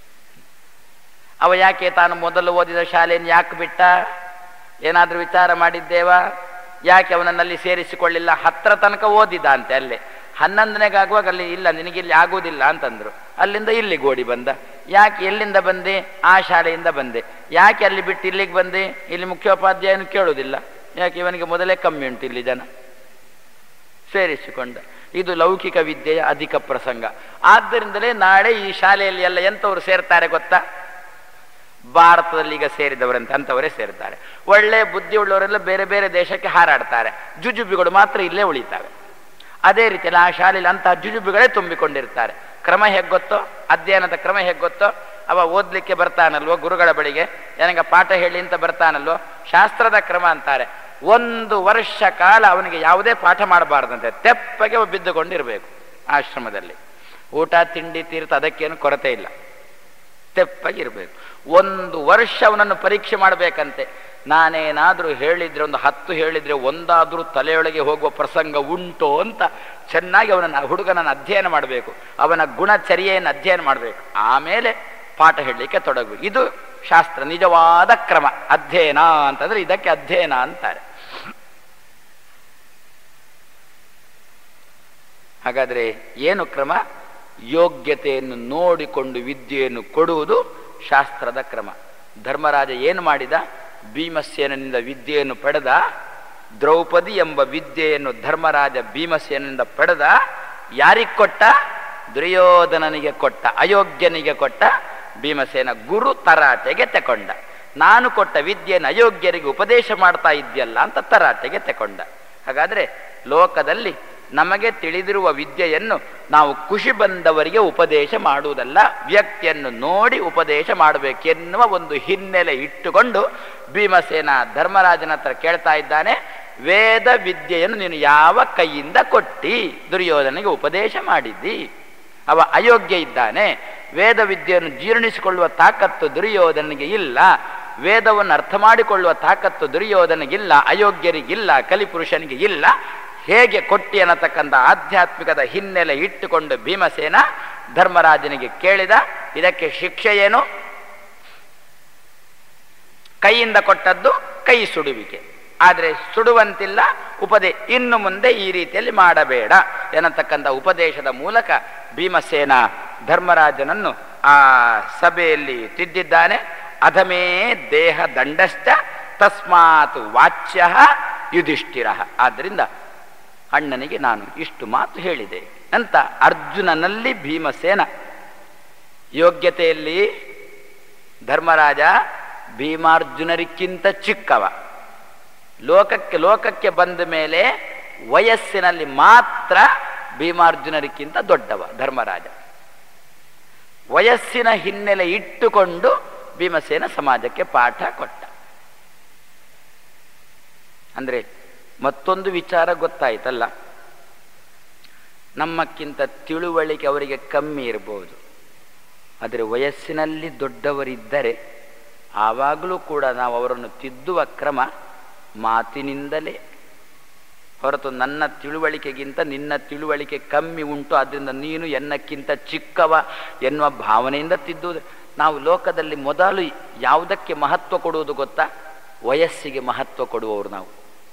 ಅವ ಯಾಕೆ ತಾನು ಮೊದಲು ಓದಿದ ಶಾಲೆಯನ್ನು ಯಾಕೆ ಬಿಟ್ಟ? ಏನಾದರೂ ವಿಚಾರ ಮಾಡಿದ್ದೇವಾ? ಯಾಕೆ ಅವನನ್ನಲ್ಲಿ ಸೇರಿಸಿಕೊಳ್ಳಿಲ್ಲ? 10ರ ತನಕ ಓದಿದ ಅಂತೆ, ಅಲ್ಲೇ 11ನೆಗಾಗುವಾಗ ಅಲ್ಲಿ ಇಲ್ಲ, ನಿನಗಿಲ್ಲಿ ಆಗುವುದಿಲ್ಲ ಅಂತಂದ್ರು. ಅಲ್ಲಿಂದ ಇಲ್ಲಿಗೆ ಓಡಿ ಬಂದ. ಯಾಕೆ? ಎಲ್ಲಿಂದ ಬಂದೆ? ಆ ಶಾಲೆಯಿಂದ ಬಂದೆ. ಯಾಕೆ ಅಲ್ಲಿ ಬಿಟ್ಟು ಇಲ್ಲಿಗೆ ಬಂದೆ? ಇಲ್ಲಿ ಮುಖ್ಯೋಪಾಧ್ಯಾಯನು ಕೇಳುವುದಿಲ್ಲ. ಯಾಕೆ? ಇವನಿಗೆ ಮೊದಲೇ ಕಮ್ಮಿ ಉಂಟು ಇಲ್ಲಿ ಜನ. ಸೇರಿಸಿಕೊಂಡ. ಇದು ಲೌಕಿಕ ವಿದ್ಯೆಯ ಅಧಿಕ ಪ್ರಸಂಗ. ಆದ್ದರಿಂದಲೇ ನಾಳೆ ಈ ಶಾಲೆಯಲ್ಲಿ ಎಲ್ಲ ಎಂಥವ್ರು ಸೇರ್ತಾರೆ ಗೊತ್ತಾ? ಭಾರತದಲ್ಲಿ ಈಗ ಸೇರಿದವರಂತೆ ಅಂಥವರೇ ಸೇರ್ತಾರೆ. ಒಳ್ಳೆ ಬುದ್ಧಿ ಉಳ್ಳವರೆಲ್ಲ ಬೇರೆ ಬೇರೆ ದೇಶಕ್ಕೆ ಹಾರಾಡ್ತಾರೆ, ಜುಜುಬಿಗಳು ಮಾತ್ರ ಇಲ್ಲೇ ಉಳಿತಾವೆ. ಅದೇ ರೀತಿಯಲ್ಲಿ ಆ ಶಾಲೆಯಲ್ಲಿ ಅಂತಹ ಜುಜುಬಿಗಳೇ ತುಂಬಿಕೊಂಡಿರ್ತಾರೆ. ಕ್ರಮ ಹೇಗೆ ಗೊತ್ತೋ, ಅಧ್ಯಯನದ ಕ್ರಮ ಹೇಗೆ ಗೊತ್ತೋ, ಅವ ಓದಲಿಕ್ಕೆ ಬರ್ತಾನಲ್ವೋ ಗುರುಗಳ ಬಳಿಗೆ, ನನಗೆ ಪಾಠ ಹೇಳಿ ಅಂತ ಬರ್ತಾನಲ್ವೋ, ಶಾಸ್ತ್ರದ ಕ್ರಮ ಅಂತಾರೆ. 1 ವರ್ಷ ಕಾಲ ಅವನಿಗೆ ಯಾವುದೇ ಪಾಠ ಮಾಡಬಾರ್ದಂತೆ, ತೆಪ್ಪಗೆ ಬಿದ್ದುಕೊಂಡಿರಬೇಕು ಆಶ್ರಮದಲ್ಲಿ. ಊಟ ತಿಂಡಿ ತೀರ್ಥ ಅದಕ್ಕೇನು ಕೊರತೆ ಇಲ್ಲ, ತೆಪ್ಪಗಿರಬೇಕು. 1 ವರ್ಷ ಅವನನ್ನು ಪರೀಕ್ಷೆ ಮಾಡಬೇಕಂತೆ. ನಾನೇನಾದರೂ ಹೇಳಿದ್ರೆ, ಒಂದು 10 ಹೇಳಿದ್ರೆ ಒಂದಾದರೂ ತಲೆಯೊಳಗೆ ಹೋಗುವ ಪ್ರಸಂಗ ಉಂಟು ಅಂತ ಚೆನ್ನಾಗಿ ಹುಡುಗನನ್ನು ಅಧ್ಯಯನ ಮಾಡಬೇಕು. ಅವನ ಗುಣಚರ್ಯೆಯನ್ನು ಅಧ್ಯಯನ ಮಾಡಬೇಕು. ಆಮೇಲೆ ಪಾಠ ಹೇಳಲಿಕ್ಕೆ ತೊಡಗಬೇಕು. ಇದು ಶಾಸ್ತ್ರ ನಿಜವಾದ ಕ್ರಮ. ಅಧ್ಯಯನ ಅಂತಂದ್ರೆ ಇದಕ್ಕೆ ಅಧ್ಯಯನ ಅಂತಾರೆ. ಹಾಗಾದ್ರೆ ಏನು ಕ್ರಮ? ಯೋಗ್ಯತೆಯನ್ನು ನೋಡಿಕೊಂಡು ವಿದ್ಯೆಯನ್ನು ಕೊಡುವುದು ಶಾಸ್ತ್ರದ ಕ್ರಮ. ಧರ್ಮರಾಜ ಏನು ಮಾಡಿದ? ಭೀಮಸೇನನಿಂದ ವಿದ್ಯೆಯನ್ನು ಪಡೆದ. ದ್ರೌಪದಿ ಎಂಬ ವಿದ್ಯೆಯನ್ನು ಧರ್ಮರಾಜ ಭೀಮಸೇನನಿಂದ ಪಡೆದ. ಯಾರಿಗೆ ಕೊಟ್ಟ? ದುರ್ಯೋಧನನಿಗೆ ಕೊಟ್ಟ, ಅಯೋಗ್ಯನಿಗೆ ಕೊಟ್ಟ. ಭೀಮಸೇನ ಗುರು ತರಾಟೆಗೆ ತಕೊಂಡ. ನಾನು ಕೊಟ್ಟ ವಿದ್ಯೆಯನ್ನು ಅಯೋಗ್ಯರಿಗೆ ಉಪದೇಶ ಮಾಡ್ತಾ ಇದ್ಯಲ್ಲ ಅಂತ ತರಾಟೆಗೆ ತಕೊಂಡ. ಹಾಗಾದ್ರೆ ಲೋಕದಲ್ಲಿ ನಮಗೆ ತಿಳಿದಿರುವ ವಿದ್ಯೆಯನ್ನು ನಾವು ಖುಷಿ ಬಂದವರಿಗೆ ಉಪದೇಶ ಮಾಡುವುದಲ್ಲ, ವ್ಯಕ್ತಿಯನ್ನು ನೋಡಿ ಉಪದೇಶ ಮಾಡಬೇಕೆನ್ನುವ ಒಂದು ಹಿನ್ನೆಲೆ ಇಟ್ಟುಕೊಂಡು ಭೀಮಸೇನ ಧರ್ಮರಾಜನ ಹತ್ರ ಕೇಳ್ತಾ ಇದ್ದಾನೆ, ವೇದ ವಿದ್ಯೆಯನ್ನು ನೀನು ಯಾವ ಕೈಯಿಂದ ಕೊಟ್ಟಿ ದುರ್ಯೋಧನಿಗೆ ಉಪದೇಶ ಮಾಡಿದ್ದಿ? ಅವ ಅಯೋಗ್ಯ ಇದ್ದಾನೆ. ವೇದ ವಿದ್ಯೆಯನ್ನು ಜೀರ್ಣಿಸಿಕೊಳ್ಳುವ ತಾಕತ್ತು ದುರ್ಯೋಧನಿಗೆ ಇಲ್ಲ. ವೇದವನ್ನು ಅರ್ಥ ಮಾಡಿಕೊಳ್ಳುವ ತಾಕತ್ತು ದುರ್ಯೋಧನಿಗಿಲ್ಲ, ಅಯೋಗ್ಯರಿಗಿಲ್ಲ, ಕಲಿಪುರುಷನಿಗೆ ಇಲ್ಲ. ಹೇಗೆ ಕೊಟ್ಟಿ ಅನ್ನತಕ್ಕಂಥ ಆಧ್ಯಾತ್ಮಿಕದ ಹಿನ್ನೆಲೆ ಇಟ್ಟುಕೊಂಡು ಭೀಮಸೇನ ಧರ್ಮರಾಜನಿಗೆ ಕೇಳಿದ. ಇದಕ್ಕೆ ಶಿಕ್ಷೆ ಏನು? ಕೈಯಿಂದ ಕೊಟ್ಟದ್ದು ಕೈ ಸುಡುವಿಕೆ. ಆದರೆ ಸುಡುವಂತಿಲ್ಲ, ಇನ್ನು ಮುಂದೆ ಈ ರೀತಿಯಲ್ಲಿ ಮಾಡಬೇಡ ಎನ್ನತಕ್ಕಂಥ ಉಪದೇಶದ ಮೂಲಕ ಭೀಮಸೇನ ಧರ್ಮರಾಜನನ್ನು ಆ ಸಭೆಯಲ್ಲಿ ತಿದ್ದಿದ್ದಾನೆ. ಅಧಮೇ ದೇಹ ದಂಡಶ್ಚ ತಸ್ಮಾತ್ ವಾಚ್ಯ ಯುಧಿಷ್ಠಿರ. ಆದ್ದರಿಂದ ಅಣ್ಣನಿಗೆ ನಾನು ಇಷ್ಟು ಮಾತು ಹೇಳಿದೆ ಅಂತ ಅರ್ಜುನನಲ್ಲಿ ಭೀಮಸೇನ. ಯೋಗ್ಯತೆಯಲ್ಲಿ ಧರ್ಮರಾಜ ಭೀಮಾರ್ಜುನರಿಗಿಂತ ಚಿಕ್ಕವ. ಲೋಕಕ್ಕೆ ಬಂದ ಮೇಲೆ ವಯಸ್ಸಿನಲ್ಲಿ ಮಾತ್ರ ಭೀಮಾರ್ಜುನರಿಗಿಂತ ದೊಡ್ಡವ ಧರ್ಮರಾಜ. ವಯಸ್ಸಿನ ಹಿನ್ನೆಲೆ ಇಟ್ಟುಕೊಂಡು ಭೀಮಸೇನ ಸಮಾಜಕ್ಕೆ ಪಾಠ ಕೊಟ್ಟ. ಅಂದ್ರೆ ಮತ್ತೊಂದು ವಿಚಾರ ಗೊತ್ತಾಯ್ತಲ್ಲ, ನಮ್ಮಕ್ಕಿಂತ ತಿಳುವಳಿಕೆ ಅವರಿಗೆ ಕಮ್ಮಿ ಇರಬಹುದು, ಆದರೆ ವಯಸ್ಸಿನಲ್ಲಿ ದೊಡ್ಡವರಿದ್ದರೆ ಆವಾಗಲೂ ಕೂಡ ನಾವು ಅವರನ್ನು ತಿದ್ದುವ ಕ್ರಮ ಮಾತಿನಿಂದಲೇ ಹೊರತು ನನ್ನ ತಿಳುವಳಿಕೆಗಿಂತ ನಿನ್ನ ತಿಳುವಳಿಕೆ ಕಮ್ಮಿ ಉಂಟು, ಆದ್ದರಿಂದ ನೀನು ಎನ್ನಕ್ಕಿಂತ ಚಿಕ್ಕವ ಎನ್ನುವ ಭಾವನೆಯಿಂದ ತಿದ್ದುವುದು. ನಾವು ಲೋಕದಲ್ಲಿ ಮೊದಲು ಯಾವುದಕ್ಕೆ ಮಹತ್ವ ಕೊಡುವುದು ಗೊತ್ತಾ? ವಯಸ್ಸಿಗೆ ಮಹತ್ವ ಕೊಡುವವರು ನಾವು.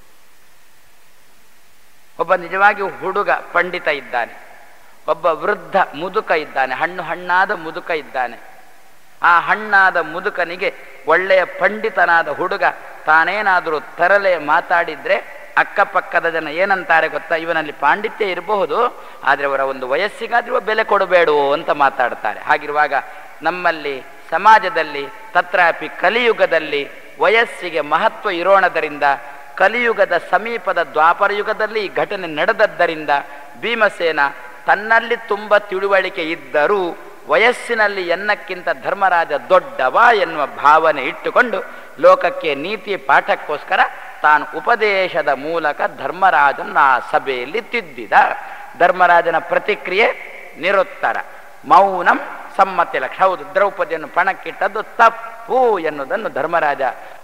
ಒಬ್ಬ ನಿಜವಾಗಿ ಹುಡುಗ ಪಂಡಿತ ಇದ್ದಾನೆ, ಒಬ್ಬ ವೃದ್ಧ ಮುದುಕ ಇದ್ದಾನೆ, ಹಣ್ಣಾದ ಮುದುಕ ಇದ್ದಾನೆ. ಆ ಹಣ್ಣಾದ ಮುದುಕನಿಗೆ ಒಳ್ಳೆಯ ಪಂಡಿತನಾದ ಹುಡುಗ ತಾನೇನಾದರೂ ತರಲೆ ಮಾತಾಡಿದ್ರೆ ಅಕ್ಕಪಕ್ಕದ ಜನ ಏನಂತಾರೆ ಗೊತ್ತಾ, ಇವನಲ್ಲಿ ಪಾಂಡಿತ್ಯ ಇರಬಹುದು, ಆದರೆ ಅವರ ಒಂದು ವಯಸ್ಸಿಗಾದ್ರೂ ಬೆಲೆ ಕೊಡಬೇಡು ಅಂತ ಮಾತಾಡ್ತಾರೆ. ಹಾಗಿರುವಾಗ ನಮ್ಮಲ್ಲಿ ಸಮಾಜದಲ್ಲಿ ತತ್ರಾಪಿ ಕಲಿಯುಗದಲ್ಲಿ ವಯಸ್ಸಿಗೆ ಮಹತ್ವ ಇರೋಣದರಿಂದ, ಕಲಿಯುಗದ ಸಮೀಪದ ದ್ವಾಪರ ಯುಗದಲ್ಲಿ ಈ ಘಟನೆ ನಡೆದದ್ದರಿಂದ ಭೀಮಸೇನ ತನ್ನಲ್ಲಿ ತುಂಬ ತಿಳುವಳಿಕೆ ಇದ್ದರೂ ವಯಸ್ಸಿನಲ್ಲಿ ಎನ್ನಕ್ಕಿಂತ ಧರ್ಮರಾಜ ದೊಡ್ಡವ ಎನ್ನುವ ಭಾವನೆ ಇಟ್ಟುಕೊಂಡು ಲೋಕಕ್ಕೆ ನೀತಿ ಪಾಠಕ್ಕೋಸ್ಕರ ತಾನು ಉಪದೇಶದ ಮೂಲಕ ಧರ್ಮರಾಜನ ಆ ಸಭೆಯಲ್ಲಿ ತಿದ್ದಿದ. ಧರ್ಮರಾಜನ ಪ್ರತಿಕ್ರಿಯೆ ನಿರುತ್ತರ, ಮೌನಂ ಸಮ್ಮತಿ ಲಕ್ಷ. ಹೌದು, ದ್ರೌಪದಿಯನ್ನು ಪಣಕ್ಕಿಟ್ಟದ್ದು ತಪ್ಪು ಎನ್ನುವುದನ್ನು ಧರ್ಮರಾಜ